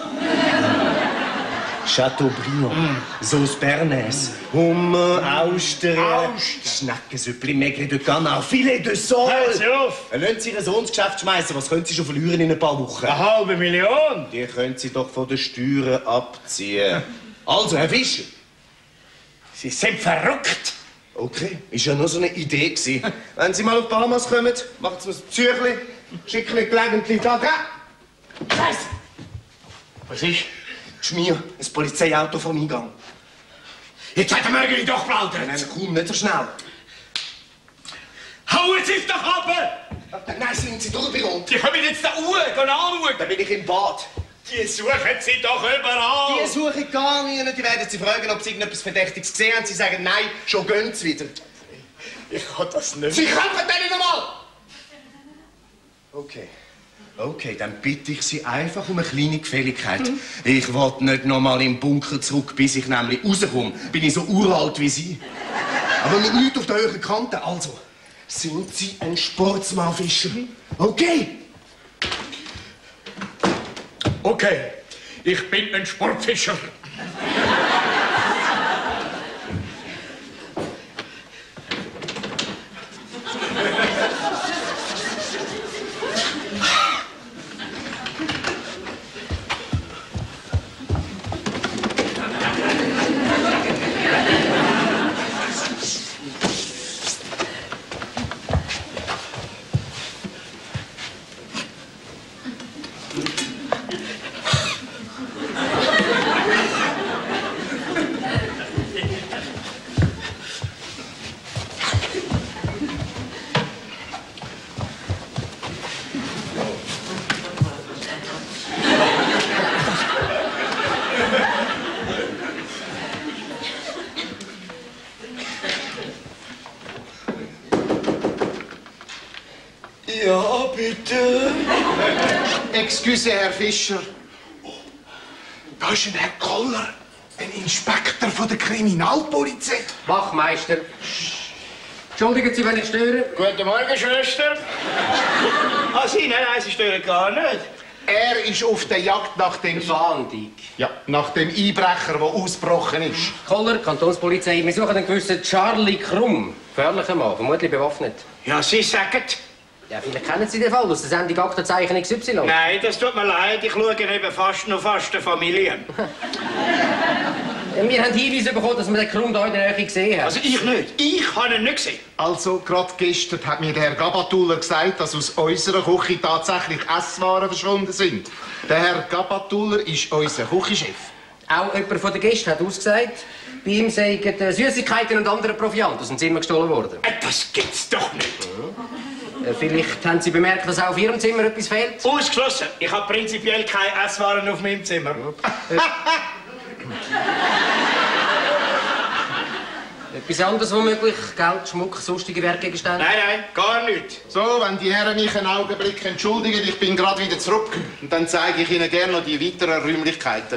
Chateaubriand, mm. Sauce Bernays, Hummer, Austern, Schneckensüppli, Maigret de Canard, Filet de Sole. Hör Sie auf! Lassen Sie Ihren Sohn ins Geschäft schmeißen. Was können Sie schon verlieren in ein paar Wochen? Eine halbe Million? Die können Sie doch von den Steuern abziehen. Also, Herr Fischer. Sie sind verrückt. Okay, ist ja nur so eine Idee gewesen. Wenn Sie mal auf Bahamas kommen, machen Sie mir ein Psychli, schicken mir gelegentlich da dran. Scheiße! Was ist? Schmier, ein Polizeiauto vom Eingang. Jetzt hat der Mögeli doch plaudern. Nein, komm, nicht so schnell. Hauen Sie es doch ab! Nein, sind Sie durch, Baron. Die kommen jetzt da Uhr anschauen. Dann bin ich im Bad. Die suchen Sie doch überall. Die suche ich gar nicht. Die werden Sie fragen, ob Sie irgendetwas Verdächtiges gesehen haben. Sie sagen, nein, schon gehen Sie wieder. Ich kann das nicht. Sie kämpfen dann nicht einmal! Okay. Okay, dann bitte ich Sie einfach um eine kleine Gefälligkeit. Mhm. Ich will nicht noch mal im Bunker zurück, bis ich nämlich rauskomme. Bin ich so uralt wie Sie. Aber mit nichts auf der höheren Kante. Also, sind Sie ein Sportsmann, Fischer? Okay. Okay, ich bin ein Sportfischer. Ja, bitte. Excuse, Herr Fischer. Da ist ein Herr Koller, ein Inspektor von der Kriminalpolizei. Wachmeister. Entschuldigen Sie, wenn ich störe. Guten Morgen, Schwester. Ah, Sie? Nein, nein, Sie stören gar nicht. Er ist auf der Jagd nach dem... Fahndung. Ja, nach dem Einbrecher, der ausgebrochen ist. Koller, Kantonspolizei. Wir suchen einen gewissen Charlie Krumm. Gefährlicher Mann, vermutlich bewaffnet. Ja, Sie sagen. Ja, vielleicht kennen Sie den Fall aus der Sendung Aktenzeichen X Y. Nein, das tut mir leid. Ich schaue eben fast noch fast eine Familie. Wir haben Hinweise bekommen, dass wir den Krumm hier in der Nähe gesehen haben. Also ich nicht. Ich habe ihn nicht gesehen. Also, gerade gestern hat mir der Herr Gabatuller gesagt, dass aus unserer Küche tatsächlich Esswaren verschwunden sind. Der Herr Gabatuller ist unser Küchenchef. Auch jemand von den Gästen hat ausgesagt, bei ihm seien Süßigkeiten und andere Proviant aus dem Zimmer gestohlen worden. Das gibt's doch nicht. Ja. Vielleicht haben Sie bemerkt, dass auch auf Ihrem Zimmer etwas fehlt? Ausgeschlossen. Ich habe prinzipiell keine Esswaren auf meinem Zimmer. Etwas anderes womöglich? Geld, Schmuck, sonstige Wertgegenstände? Nein, nein, gar nicht. So, wenn die Herren mich einen Augenblick entschuldigen, ich bin gerade wieder zurück. Und dann zeige ich Ihnen gerne noch die weiteren Räumlichkeiten.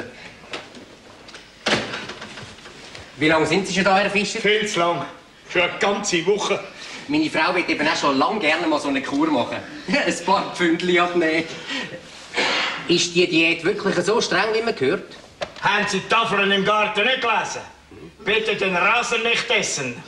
Wie lange sind Sie schon da, Herr Fischer? Viel zu lang. Schon eine ganze Woche. Meine Frau will eben auch schon lange gerne mal so eine Kur machen. Ein paar Pfündchen abnehmen. Ist die Diät wirklich so streng, wie man hört? Haben Sie die Tafeln im Garten nicht gelesen? Bitte den Rasen nicht essen.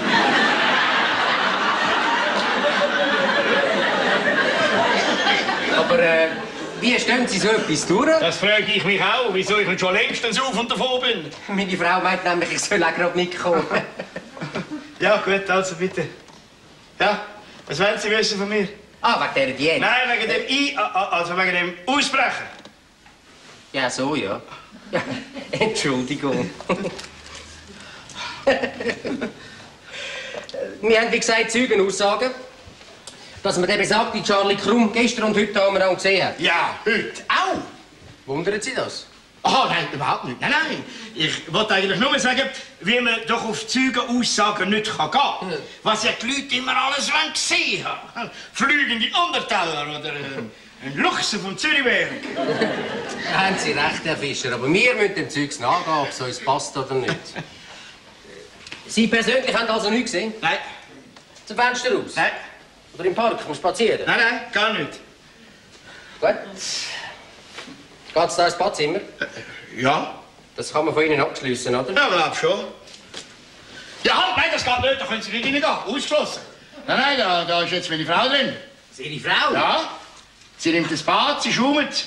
Aber äh, wie stellen Sie so etwas durch? Das frage ich mich auch, wieso ich nicht schon längstens auf und davon bin. Meine Frau meint nämlich, ich soll auch gerade mitkommen. Ja, gut, also bitte. Ja, was wollen Sie wissen von mir? Ah, wegen dieser Diät? Nein, wegen dem I, also wegen dem Ausbrechen. Ja, so, ja. Ja, Entschuldigung. Wir haben, wie gesagt, Zeugenaussagen, dass man den besagten Charlie Krumm gestern und heute Abend auch gesehen hat. Ja, heute auch. Wundern Sie das? Oh, nein, überhaupt nicht. Nein, nein. Ich wollte eigentlich nur sagen, wie man doch auf Zeugenaussagen nicht gehen kann. Hm. Was ja die Leute immer alles wollen gesehen haben. Fliegende Unterteller oder äh, ein Luchse vom Zürichberg. Da haben Sie recht, Herr Fischer, aber wir müssen dem Zeugs nachgehen, ob es uns passt oder nicht. Sie persönlich haben also nichts gesehen? Nein. Zum Fenster raus? Nein. Oder im Park, zum Spazieren? Nein, nein, gar nicht. Gut. Geht's da ins Badzimmer? Ja. Das kann man von Ihnen abschliessen, oder? Ja, glaub schon. Ja, halt, nein, das geht nicht, da können Sie nicht reingehen. Ausgeschlossen. Nein, nein, da, da ist jetzt meine Frau drin. Ist Ihre Frau? Ja. Sie nimmt das Bad, sie schaumt.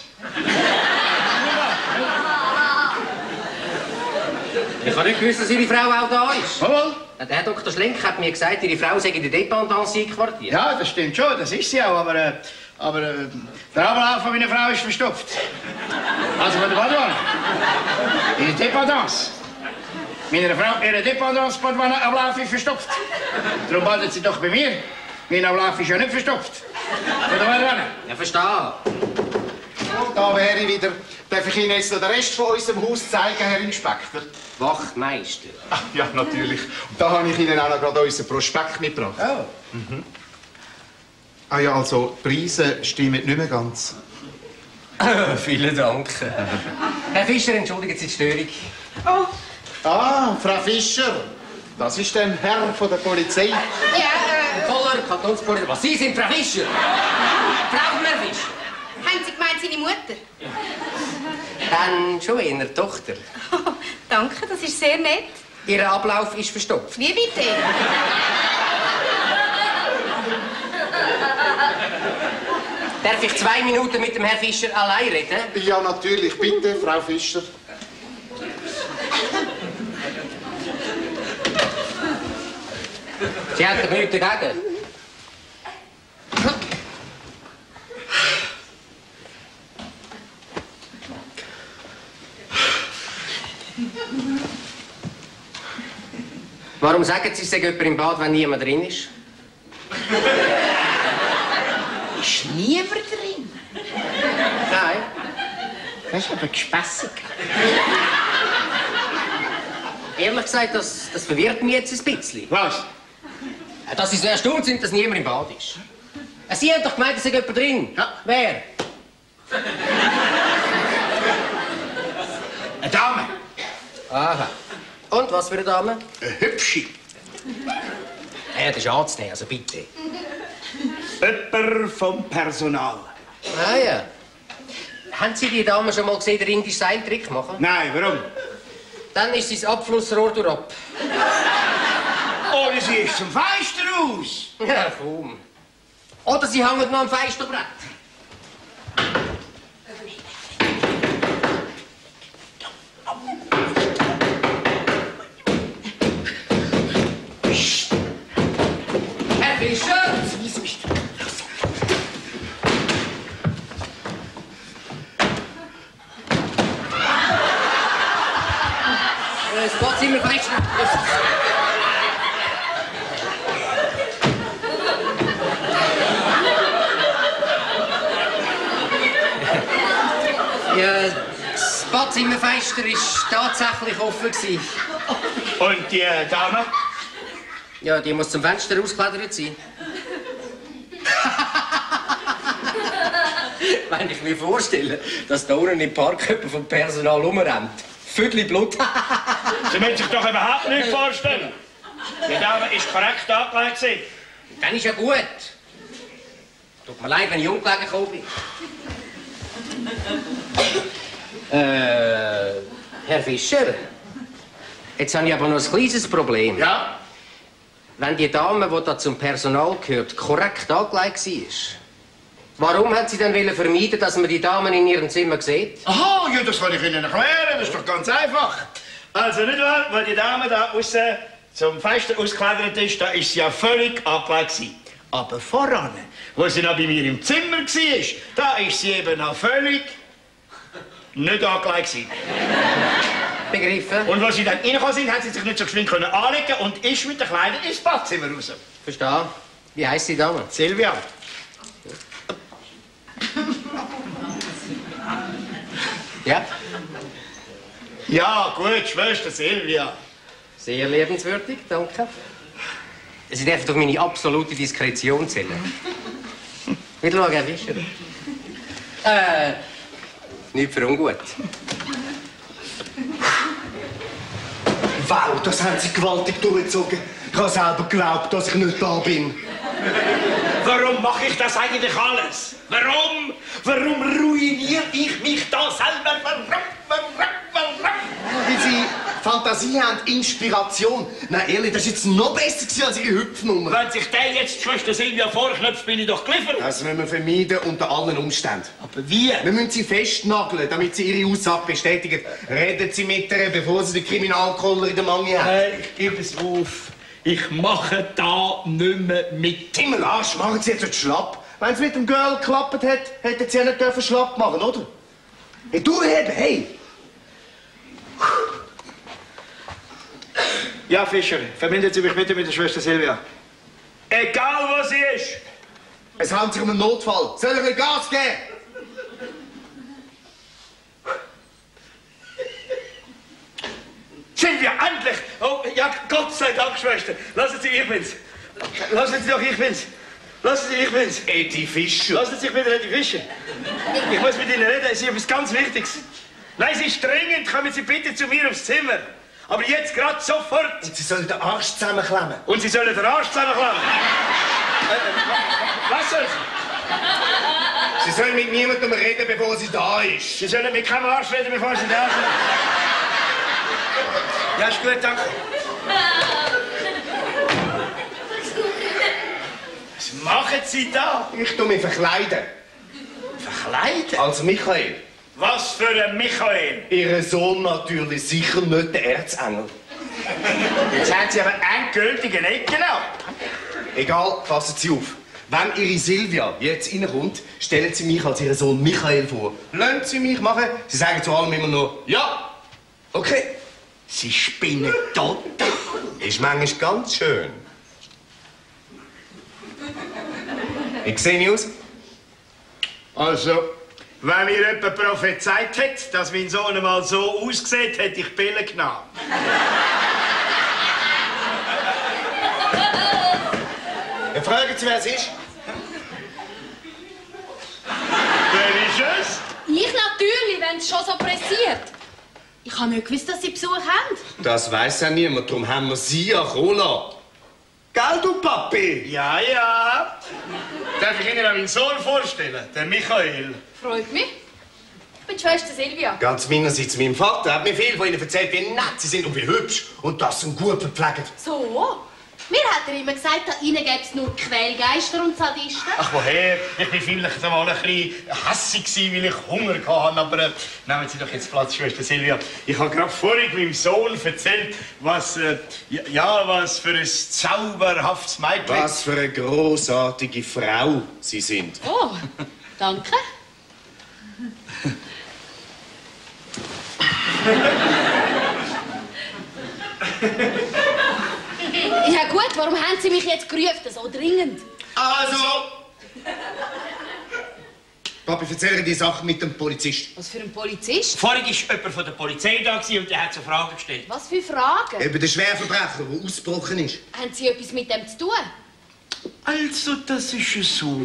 Ich habe nicht gewusst, dass Ihre Frau auch da ist. Jawohl. Der Herr Doktor Schlenk hat mir gesagt, Ihre Frau sei in der Dependance einquartiert. Ja, das stimmt schon, das ist sie auch, aber, äh, aber äh, der Ablauf von meiner Frau ist verstopft. Also, warte, warte mal. Ihre Dependance. Meiner Frau, ihre Dependance-Ablauf ist verstopft. Darum badet sie doch bei mir. Mein Ablauf ist ja nicht verstopft. Warte, warte, warte. Ja, verstehe. Da wäre ich wieder. Darf ich Ihnen jetzt noch den Rest von unserem Haus zeigen, Herr Inspektor? Wachtmeister. Ach, ja, natürlich. Und da habe ich Ihnen auch noch gerade unseren Prospekt mitgebracht. Oh. Mhm. Ah ja, also, die Preise stimmen nicht mehr ganz. Vielen Dank. Herr Fischer, entschuldigen Sie die Störung. Oh, Ah, Frau Fischer. Das ist der Herr von der Polizei. ja, äh, Voller Kantonspolizei. Was, Sie sind Frau Fischer? Frau Herr Fischer? haben Sie gemeint, seine Mutter? Dann schon eher die Tochter. Oh, danke, das ist sehr nett. Ihr Ablauf ist verstopft. Wie bitte? Darf ich zwei Minuten mit dem Herrn Fischer allein reden? Ja, natürlich. Bitte, Frau Fischer. Sie haben doch nichts dagegen. Warum sagen Sie, es sei jemand im Bad, wenn niemand drin ist? Ist niemand drin? Nein. Das ist aber gespässig. Ehrlich gesagt, das, das verwirrt mich jetzt ein bisschen. Was? Dass Sie so erstaunt sind, dass niemand im Bad ist. Sie haben doch gemeint, es sei jemand drin. Ja. Wer? Eine Dame. Aha. Und, was für eine Dame? Eine hübsche. Ja, das ist anzunehmen, also bitte. Jemand vom Personal. Ah ja. Haben Sie die Dame schon mal gesehen, den indischen Seiltrick machen? Nein, warum? Dann ist sein Abflussrohr durch ab. Oder sie ist zum Fenster raus. Ja, kaum. Oder sie hängen noch am Fensterbrett. Herr Fischer! Das Badzimmer vielleicht. Ja, das Badzimmerfenster war tatsächlich offen. Und die äh, Dame? Ja, die muss zum Fenster rausgeklettert sein. Wenn ich mir vorstelle, dass da unten im Park jemand vom Personal rumrennt. Viertel Blut. Sie müssen sich doch überhaupt nicht vorstellen. Die Dame ist korrekt angelegt. Dann ist ja gut. Tut mir leid, wenn ich ungelegen gekommen bin. äh, Herr Fischer, jetzt habe ich aber noch ein kleines Problem. Ja? Wenn die Dame, die da zum Personal gehört, korrekt angelegt war, warum hat sie dann vermeiden, dass man die Damen in ihrem Zimmer sieht? Aha, ja, das kann ich Ihnen erklären. Das ist doch ganz einfach. Also nicht wahr, weil die Dame da außen zum Fenster ausgeklettert ist, da ist sie ja völlig angelegt gewesen. Aber voran, wo sie noch bei mir im Zimmer war, da ist sie eben noch völlig nicht angelegt gewesen. Begriffen. Und als sie dann reingekommen sind, hat sie sich nicht so geschwind können anlegen und ist mit den Kleidern ins Badzimmer raus. Verstehe. Wie heisst die Dame? Silvia. Ja? Ja, gut, Schwester Silvia. Sehr liebenswürdig, danke. Sie dürfen doch meine absolute Diskretion zählen. Wieder schauen, Herr Fischer. Äh, nicht für ungut. Wow, das haben sie gewaltig durchgezogen. Ich habe selber geglaubt, dass ich nicht da bin. Warum mache ich das eigentlich alles? Warum? Warum ruiniere ich mich da selber? Warum? Warum? Warum? Weil sie Fantasie haben, Inspiration. Nein, ehrlich, das war jetzt noch besser gewesen als ihre Hüpfnummer. Wenn sich der jetzt die Schwester Silvia vorknöpft, bin ich doch geliefert. Das müssen wir vermeiden unter allen Umständen. Aber wie? Wir müssen sie festnageln, damit sie ihre Aussage bestätigen. Reden Sie mit ihr, bevor sie den Kriminalkoller in der Mangel hat. Hey, ich gebe es auf. Ich mache da nicht mehr mit. Himmel, Arsch, machen Sie jetzt nicht schlapp. Wenn es mit dem Girl geklappt hat, hätten Sie ja nicht dürfen schlapp machen, oder? Hey, du eben, hey! Ja, Fischer, verbindet Sie mich bitte mit der Schwester Silvia. Egal, wo sie ist. Es handelt sich um einen Notfall. Soll ich mir Gas geben? Silvia, endlich! Oh, ja, Gott sei Dank, Schwester. Lassen Sie, ich bin's. Lassen Sie doch, ich bin's. Lassen Sie, ich bin's. Eddie Fischer. Lassen Sie sich wieder Eddie Fischer. Ich muss mit Ihnen reden, es ist etwas ganz Wichtiges. Nein, es ist dringend. Kommen Sie bitte zu mir aufs Zimmer. Aber jetzt, gerade sofort. Und Sie sollen den Arsch zusammenklemmen. Und Sie sollen den Arsch zusammenklemmen. äh, was soll Sie? Sie sollen mit niemandem reden, bevor sie da ist. Sie sollen mit keinem Arsch reden, bevor Sie da sind. Ja, ist gut, danke. Was machen Sie da? Ich tu mich verkleiden. Verkleiden? Als Michael. Was für ein Michael? Ihr Sohn natürlich, sicher nicht der Erzengel. Jetzt haben Sie aber endgültig einen Ecken ab. Egal, passen Sie auf. Wenn Ihre Silvia jetzt reinkommt, stellen Sie mich als Ihren Sohn Michael vor. Lassen Sie mich machen. Sie sagen zu allem immer nur «Ja». Okay. Sie spinnen total. Ist manchmal ganz schön. Wie sehe ich aus? Also, wenn mir jemand prophezeit hätte, dass mein Sohn einmal so aussieht, hätte ich Pillen genommen. Ja, fragen Sie, wer es ist? Wer ist es? Ich natürlich, wenn es schon so pressiert. Ich habe nicht gewusst, dass Sie Besuch haben. Das weiss ja niemand, darum haben wir Sie ja Cola. Gell, du Papi? Ja, ja. Darf ich Ihnen auch meinen Sohn vorstellen, den Michael? Freut mich. Ich bin die Schwester Silvia. Ganz meinerseits meinem Vater hat mir viel von Ihnen erzählt, wie nett Sie sind und wie hübsch. Und das sind gut verpflegt. So? Mir hat er immer gesagt, da innen gäbe es nur Quälgeister und Sadisten. Ach, woher? Ich war vielleicht einmal ein bisschen hässig, weil ich Hunger hatte. Aber äh, nehmen Sie doch jetzt Platz, Schwester Silvia. Ich habe gerade vorhin meinem Sohn erzählt, was, äh, ja, ja, was für ein zauberhaftes Mädchen. Was für eine großartige Frau Sie sind. Oh, danke. Ja gut, warum haben Sie mich jetzt gerufen, so dringend? Also... Papi, erzähl die Sache mit dem Polizist. Was für ein Polizist? Vorhin war jemand von der Polizei da und der hat so Fragen gestellt. Was für Fragen? Eben der Schwerverbrecher, der ausgebrochen ist. Haben Sie etwas mit dem zu tun? Also, das ist ja so.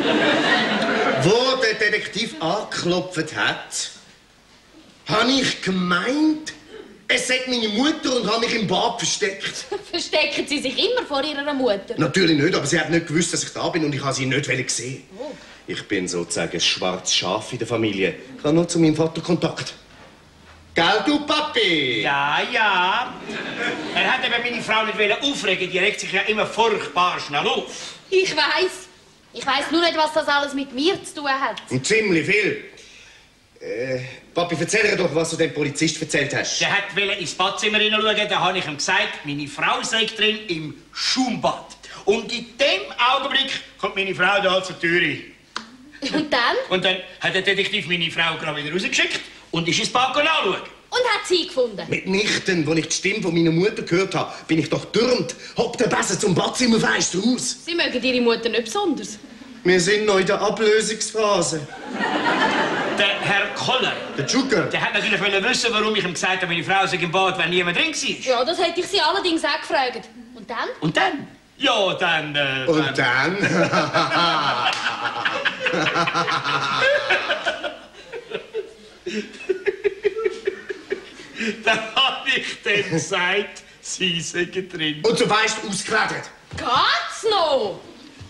Wo der Detektiv angeklopft hat, habe ich gemeint, es sei meine Mutter und habe mich im Bad versteckt. Verstecken Sie sich immer vor Ihrer Mutter? Natürlich nicht, aber sie hat nicht gewusst, dass ich da bin und ich habe sie nicht gesehen. Oh. Ich bin sozusagen ein schwarzes Schaf in der Familie. Ich habe nur zu meinem Vater Kontakt. Gell, du Papi? Ja, ja. Er hat eben meine Frau nicht aufregen. Die regt sich ja immer furchtbar schnell auf. Ich weiß. Ich weiß nur nicht, was das alles mit mir zu tun hat. Und ziemlich viel. Äh, Papi, erzähl doch, was du dem Polizist erzählt hast. Der hat ins Badzimmer hineinschauen, da habe ich ihm gesagt, meine Frau sei drin im Schaumbad. Und in dem Augenblick kommt meine Frau da zur Tür rein. Und dann? Und dann hat der Detektiv meine Frau gerade wieder rausgeschickt und ist ins Bad anschauen. Und hat sie gefunden? Mitnichten, als ich die Stimme von meiner Mutter gehört habe, bin ich doch türmt, hopp der Besen zum Badzimmerfenster raus. Sie mögen Ihre Mutter nicht besonders. Wir sind noch in der Ablösungsphase. Der Herr Koller, der Zucker, der hat natürlich wissen, warum ich ihm gesagt habe, meine Frau sei im Bad, wenn niemand drin war. Ja, das hätte ich Sie allerdings auch gefragt. Und dann? Und dann? Ja, dann... Äh, Und dann? Dann habe ich dem gesagt, Sie seien drin. Und du weißt, ausgeredet. Geht's noch?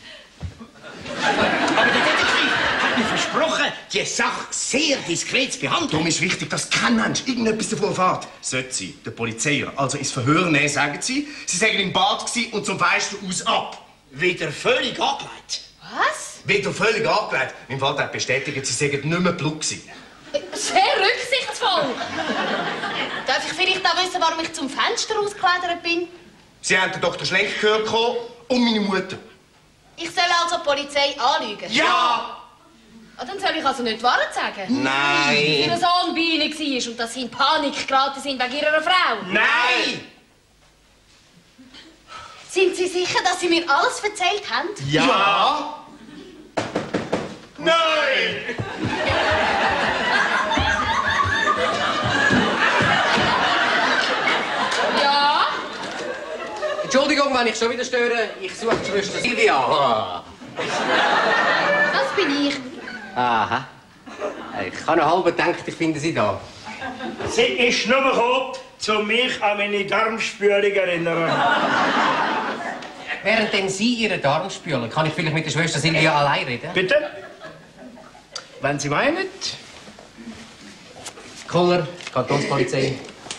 Aber der Detektiv hat mir versprochen, die Sache sehr diskret zu behandeln. Darum ist wichtig, dass kein Mensch irgendetwas davon erfährt. Sollte sie, der Polizei, also ins Verhör nehmen, sagen sie, sie seien im Bad gewesen und zum Fenster aus ab. Wieder völlig angelegt. Was? Wieder völlig angelegt. Mein Vater hat bestätigt, sie seien nicht mehr klug gewesen. Sehr rücksichtsvoll. Darf ich vielleicht auch wissen, warum ich zum Fenster ausgeklettert bin? Sie haben den Doktor Schlenk gehört und meine Mutter. Ich soll also die Polizei anlügen? Ja! Ah, dann soll ich also nicht die Wahrheit sagen? Nein! Dass Ihr Sohn bei Ihnen war und dass Sie in Panik geraten sind wegen Ihrer Frau? Nein! Sind Sie sicher, dass Sie mir alles erzählt haben? Ja! ja. Nein! Ja? Entschuldigung, wenn ich schon wieder störe. Ich suche die Schwester Silvia. Das bin ich. Aha. Ich habe noch halb gedacht, ich finde sie da. Sie ist nur gekommen, um mich an meine Darmspülung zu erinnern. Während denn Sie Ihre Darm spülen, kann ich vielleicht mit der Schwester Silvia allein reden? Bitte? Wenn Sie meinen. Koller, Kantonspolizei.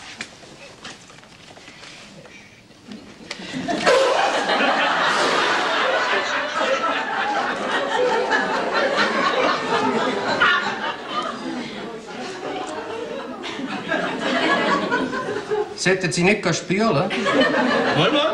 Sollten Sie nicht spülen? Mal, mal.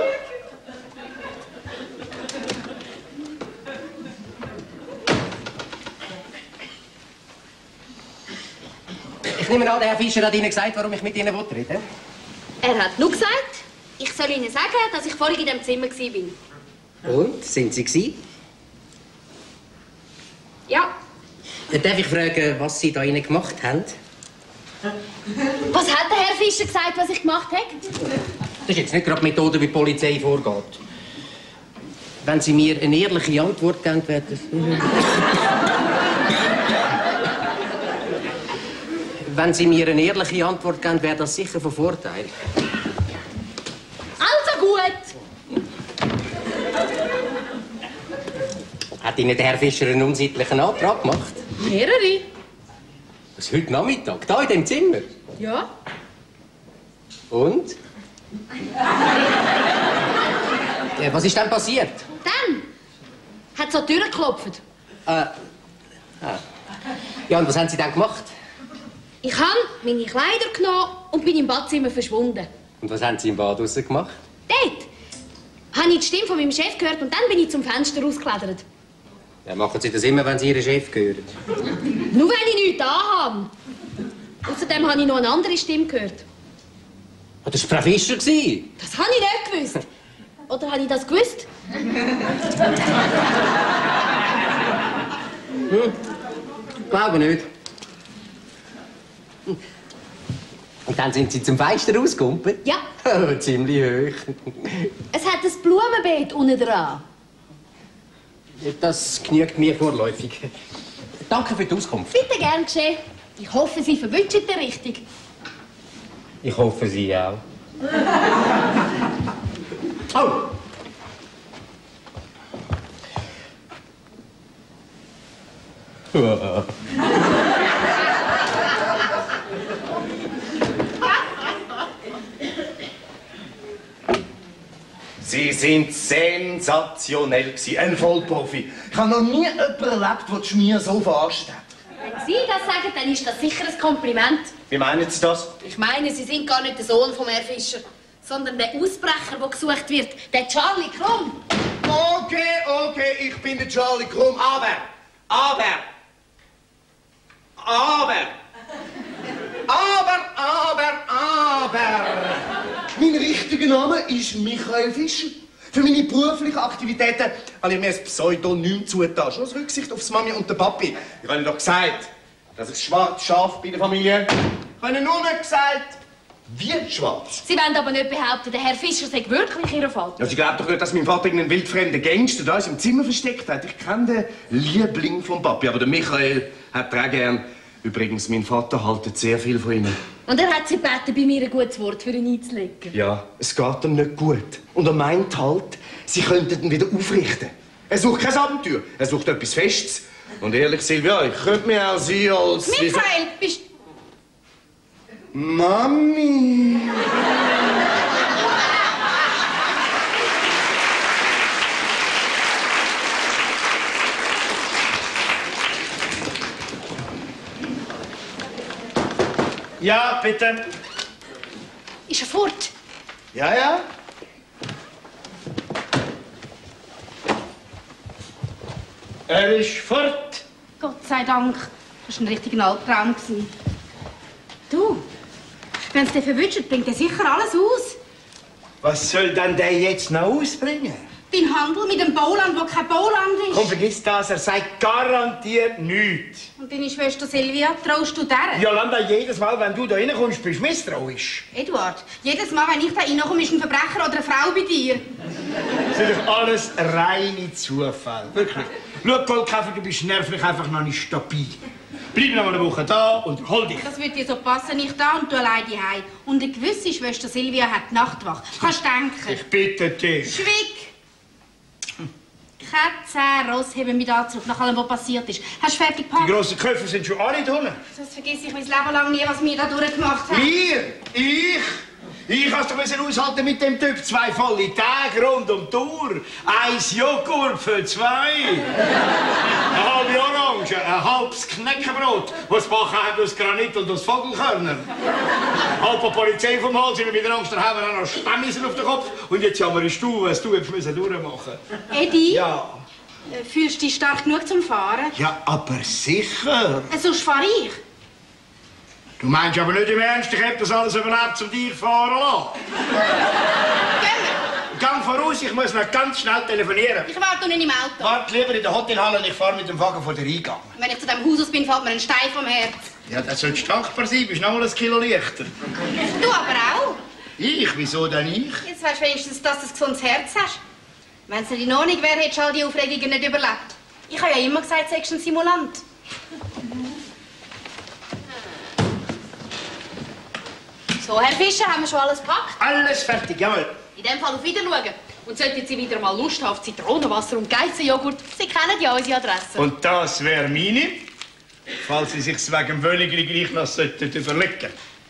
Ich nehme an, der Herr Fischer hat Ihnen gesagt, warum ich mit Ihnen reden will. Er hat nur gesagt, ich soll Ihnen sagen, dass ich vorhin in dem Zimmer war. Und? Sind Sie gewesen? Ja. Darf ich fragen, was Sie da Ihnen gemacht haben? Was hat der Herr Fischer gesagt, was ich gemacht habe? Das ist jetzt nicht gerade die Methode, wie die Polizei vorgeht. Wenn Sie mir eine ehrliche Antwort geben, wäre das... Wenn Sie mir eine ehrliche Antwort geben, wäre das sicher von Vorteil. Also gut. Hat Ihnen der Herr Fischer einen unsittlichen Antrag gemacht? Mehrere. Was, heute Nachmittag? Da in dem Zimmer? Ja. Und? Ja, was ist denn passiert? Dann hat so die Tür geklopft. Äh. Ah. Ja, und was haben Sie dann gemacht? Ich habe meine Kleider genommen und bin im Badzimmer verschwunden. Und was haben Sie im Bad draussen gemacht? Dort habe ich die Stimme von meinem Chef gehört und dann bin ich zum Fenster rausgeklettert. Ja, machen Sie das immer, wenn Sie Ihren Chef hören? Nur wenn ich nichts anhabe. Außerdem habe ich noch eine andere Stimme gehört. Oh, das war Frau Fischer. Das habe ich nicht gewusst. Oder habe ich das gewusst? Hm. Glaube nicht. Und dann sind Sie zum Fenster rausgekommen? Ja. Oh, ziemlich hoch. Es hat ein Blumenbeet unten dran. Das genügt mir vorläufig. Danke für die Auskunft. Bitte gern geschehen. Ich hoffe, Sie verwünschen den richtig. Ich hoffe, Sie auch. Oh! Sie sind sensationell gewesen, ein Vollprofi. Ich habe noch nie jemanden erlebt, der die Schmier so verarscht hat. Sie das sagen, dann ist das sicher ein Kompliment. Wie meinen Sie das? Ich meine, Sie sind gar nicht der Sohn von Herrn Fischer, sondern der Ausbrecher, der gesucht wird, der Charlie Krumm. Okay, okay, ich bin der Charlie Krumm, aber, aber, aber, aber, aber, aber, mein richtiger Name ist Michael Fischer. Für meine beruflichen Aktivitäten habe ich mir ein Pseudonym zugetan, aus Rücksicht auf die Mami und den Papi. Ich habe Ihnen doch gesagt, dass ich schwarz Schaf bei der Familie. Ich habe Ihnen nur nicht gesagt, wie schwarz. Sie wollen aber nicht behaupten, der Herr Fischer sei wirklich Ihr Vater. Ja, Sie glauben doch nicht, dass mein Vater einen wildfremden Gangster da im Zimmer versteckt hat. Ich kenne den Liebling vom Papi, aber der Michael hat er auch gern. Übrigens, mein Vater haltet sehr viel von Ihnen. Und er hat Sie gebeten, bei mir ein gutes Wort für ihn einzulegen. Ja, es geht ihm nicht gut. Und er meint halt, Sie könnten ihn wieder aufrichten. Er sucht kein Abenteuer, er sucht etwas Festes. Und ehrlich, Silvia, ich könnte mir auch Sie als... Michael, bist... Mami! Ja, bitte. Ist er fort? Ja, ja. Er ist fort. Gott sei Dank. Das war ein richtiger Albtraum. Du, wenn es dich verwünscht, bringt er sicher alles aus. Was soll denn der jetzt noch ausbringen? Dein Handel mit dem Bauland, wo kein Bauland ist. Komm, vergiss das, er sagt garantiert nichts. Und deine Schwester Silvia, traust du der? Jolanda, jedes Mal, wenn du da reinkommst, bist du misstrauisch. Eduard, jedes Mal, wenn ich da reinkomme, ist ein Verbrecher oder eine Frau bei dir. Das ist doch alles reine Zufall. Wirklich. Schau, Goldkäfer, du bist nervlich einfach noch nicht stabil. Bleib noch mal eine Woche da und hol dich. Das wird dir so passen, ich da und du allein heim. Und eine gewisse Schwester Silvia hat Nachtwache. Kannst denken. Ich bitte dich. Schwieg! Keine Ross heben mich da zurück, nach allem, was passiert ist. Hast du fertig gepackt? Die grossen Köpfe sind schon alle drin. Das vergesse ich mein Leben lang nie, was wir da durchgemacht haben. Wir? Ich? Ich hab's doch aushalten mit dem Typ. Zwei volle Tage rund um die Uhr. Eins Joghurt für zwei. Eine halbe Orange, ein halbes Knäckebrot, das backen haben aus Granit und aus Vogelkörner. Halb Polizei vom Hals, immer mit der Angst, da haben wir auch noch Stammissen auf den Kopf. Und jetzt jammerst du, was du jetzt müssen durchmachen. Edi? Ja. Fühlst du dich stark genug zum Fahren? Ja, aber sicher. Sonst fahre ich. Du meinst aber nicht im Ernst, ich hab das alles überlebt, um dich fahren lassen. Gang voraus, ich muss noch ganz schnell telefonieren. Ich warte nicht im Auto. Warte lieber in der Hotelhalle und ich fahre mit dem Wagen vor der Eingang. Wenn ich zu dem Haus aus bin, fällt mir ein Stein vom Herz. Ja, das sollte strafbar sein, bist noch mal ein Kilo leichter. Du aber auch. Ich? Wieso denn ich? Jetzt weißt du wenigstens, dass du ein gesundes Herz hast. Wenn es dir noch nicht wäre, hättest du all die Aufregungen nicht überlebt. Ich habe ja immer gesagt, du seist ein Simulant. So, Herr Fischer, haben wir schon alles gepackt? Alles fertig, jawohl. In dem Fall auf Wiederschauen. Und sollten Sie wieder mal Lust haben auf Zitronenwasser und Geizenjoghurt, Sie kennen ja unsere Adresse. Und das wäre meine, falls Sie sich wegen dem Wölligli gleich noch sollten überlegen.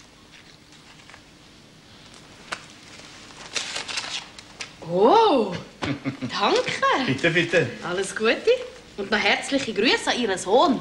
Oh, danke. Bitte, bitte. Alles Gute. Und noch herzliche Grüße an Ihren Sohn.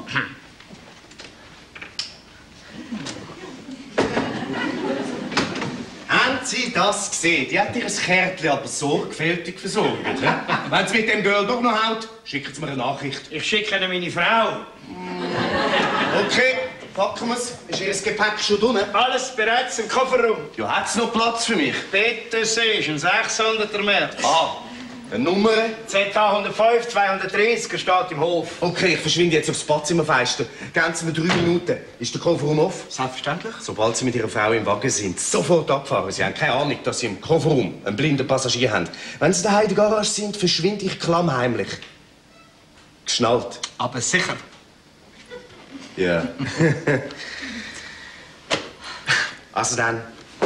Haben Sie das gesehen? Die hat ihr Kärtchen aber sorgfältig versorgt. Wenn Sie mit dem Girl doch noch haut, schicken Sie mir eine Nachricht. Ich schicke Ihnen meine Frau. Okay, packen wir's. Ist Ihr Gepäck schon drin? Alles bereits im Kofferraum. Ja, hat's noch Platz für mich? Bitte sehr, ist ein sechshunderter März. Ah, eine Nummer? Z H hundertfünf, zweihundertdreißig, er steht im Hof. Okay, ich verschwinde jetzt aufs Badzimmerfenster. Geben Sie mir drei Minuten. Ist der Kofferraum offen? Selbstverständlich. Sobald Sie mit Ihrer Frau im Wagen sind, sofort abfahren. Sie haben keine Ahnung, dass Sie im Kofferraum einen blinden Passagier haben. Wenn Sie daheim in der Garage sind, verschwinde ich klammheimlich. Geschnallt. Aber sicher. Ja. Also dann.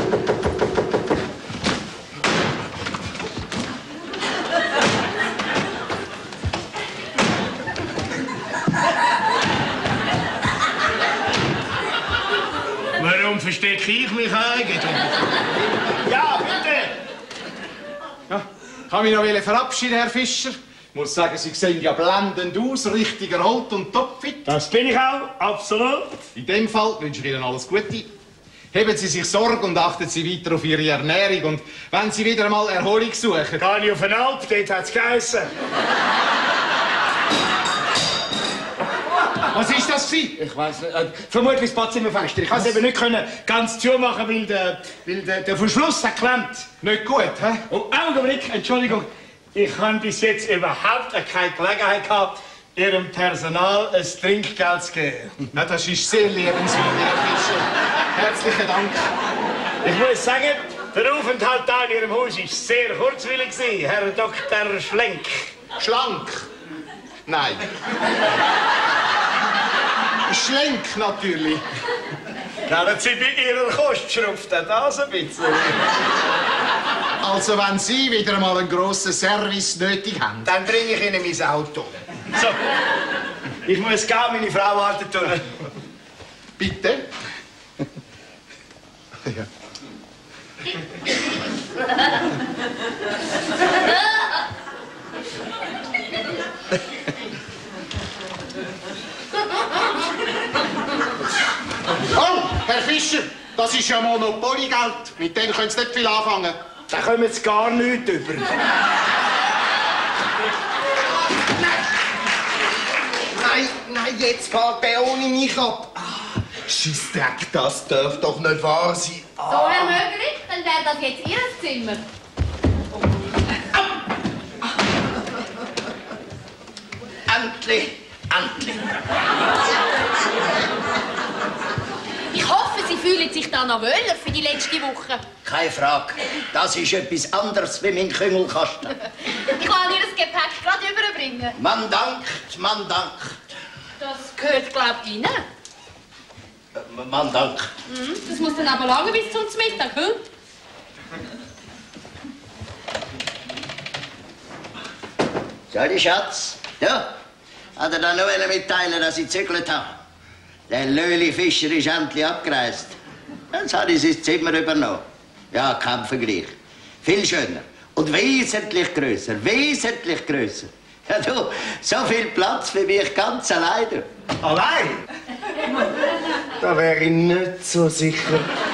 Warum verstecke ich mich eigentlich? Ja, bitte! Ja, ich wollte mich noch verabschieden, Herr Fischer. Ich muss sagen, Sie sehen ja blendend aus, richtig erholt und topfit. Das bin ich auch, absolut. In dem Fall wünsche ich Ihnen alles Gute. Heben Sie sich Sorge und achten Sie weiter auf Ihre Ernährung. Und wenn Sie wieder einmal Erholung suchen... Gehe ich auf den Alp, dort hat es geheissen. Was ist das gewesen? Ich weiss nicht. Äh, vermutlich das Badzimmerfenster. Ich konnte es eben nicht können ganz zumachen, weil der, weil der, der Verschluss hat geklemmt. Nicht gut, hä? Oh, Augenblick, Entschuldigung. Ich habe bis jetzt überhaupt keine Gelegenheit gehabt, Ihrem Personal ein Trinkgeld zu geben. Ja, das ist sehr liebenswert, Herr Fischer. Herzlichen Dank. Ich muss sagen, der Aufenthalt hier in Ihrem Haus war sehr kurzwillig, Herr Doktor Schlenk. Schlank? Nein. Schlenk natürlich. Kennen Sie bei Ihrer Kostschrift das ein bisschen? Also, wenn Sie wieder einmal einen grossen Service nötig haben, dann bringe ich Ihnen mein Auto. So, ich muss gehen, meine Frau wartet durch. Bitte? Ja. Oh, Herr Fischer, das ist ja Monopoly-Geld. Mit dem können Sie nicht viel anfangen. Da kommen jetzt gar nichts über. Nein, nein, jetzt fährt der ohne mich ab. Ah, Scheissdreck, das darf doch nicht wahr sein. Ah. So, Herr Mögeli, dann wäre das jetzt Ihr Zimmer. Endlich, endlich. Ich hoffe, Sie fühlen sich da noch wohler für die letzte Woche. Keine Frage. Das ist etwas anderes wie mein Küngelkasten. Ich kann Ihr Gepäck gerade überbringen. Man dankt, man dankt. Das gehört, glaube ich, Ihnen. Äh, Man dankt. Mhm, das muss dann aber lange bis zum Mittag, hm? Sorry, Schatz. Ja, hat er dann noch mitteilen, dass ich gezügelt habe? Der Löli Fischer ist endlich abgereist. Jetzt habe ich sein Zimmer übernommen. Ja, kein Vergleich. Viel schöner. Und wesentlich grösser. Wesentlich grösser. Ja, du, so viel Platz für mich ganz alleine. Allein? Da wäre ich nicht so sicher.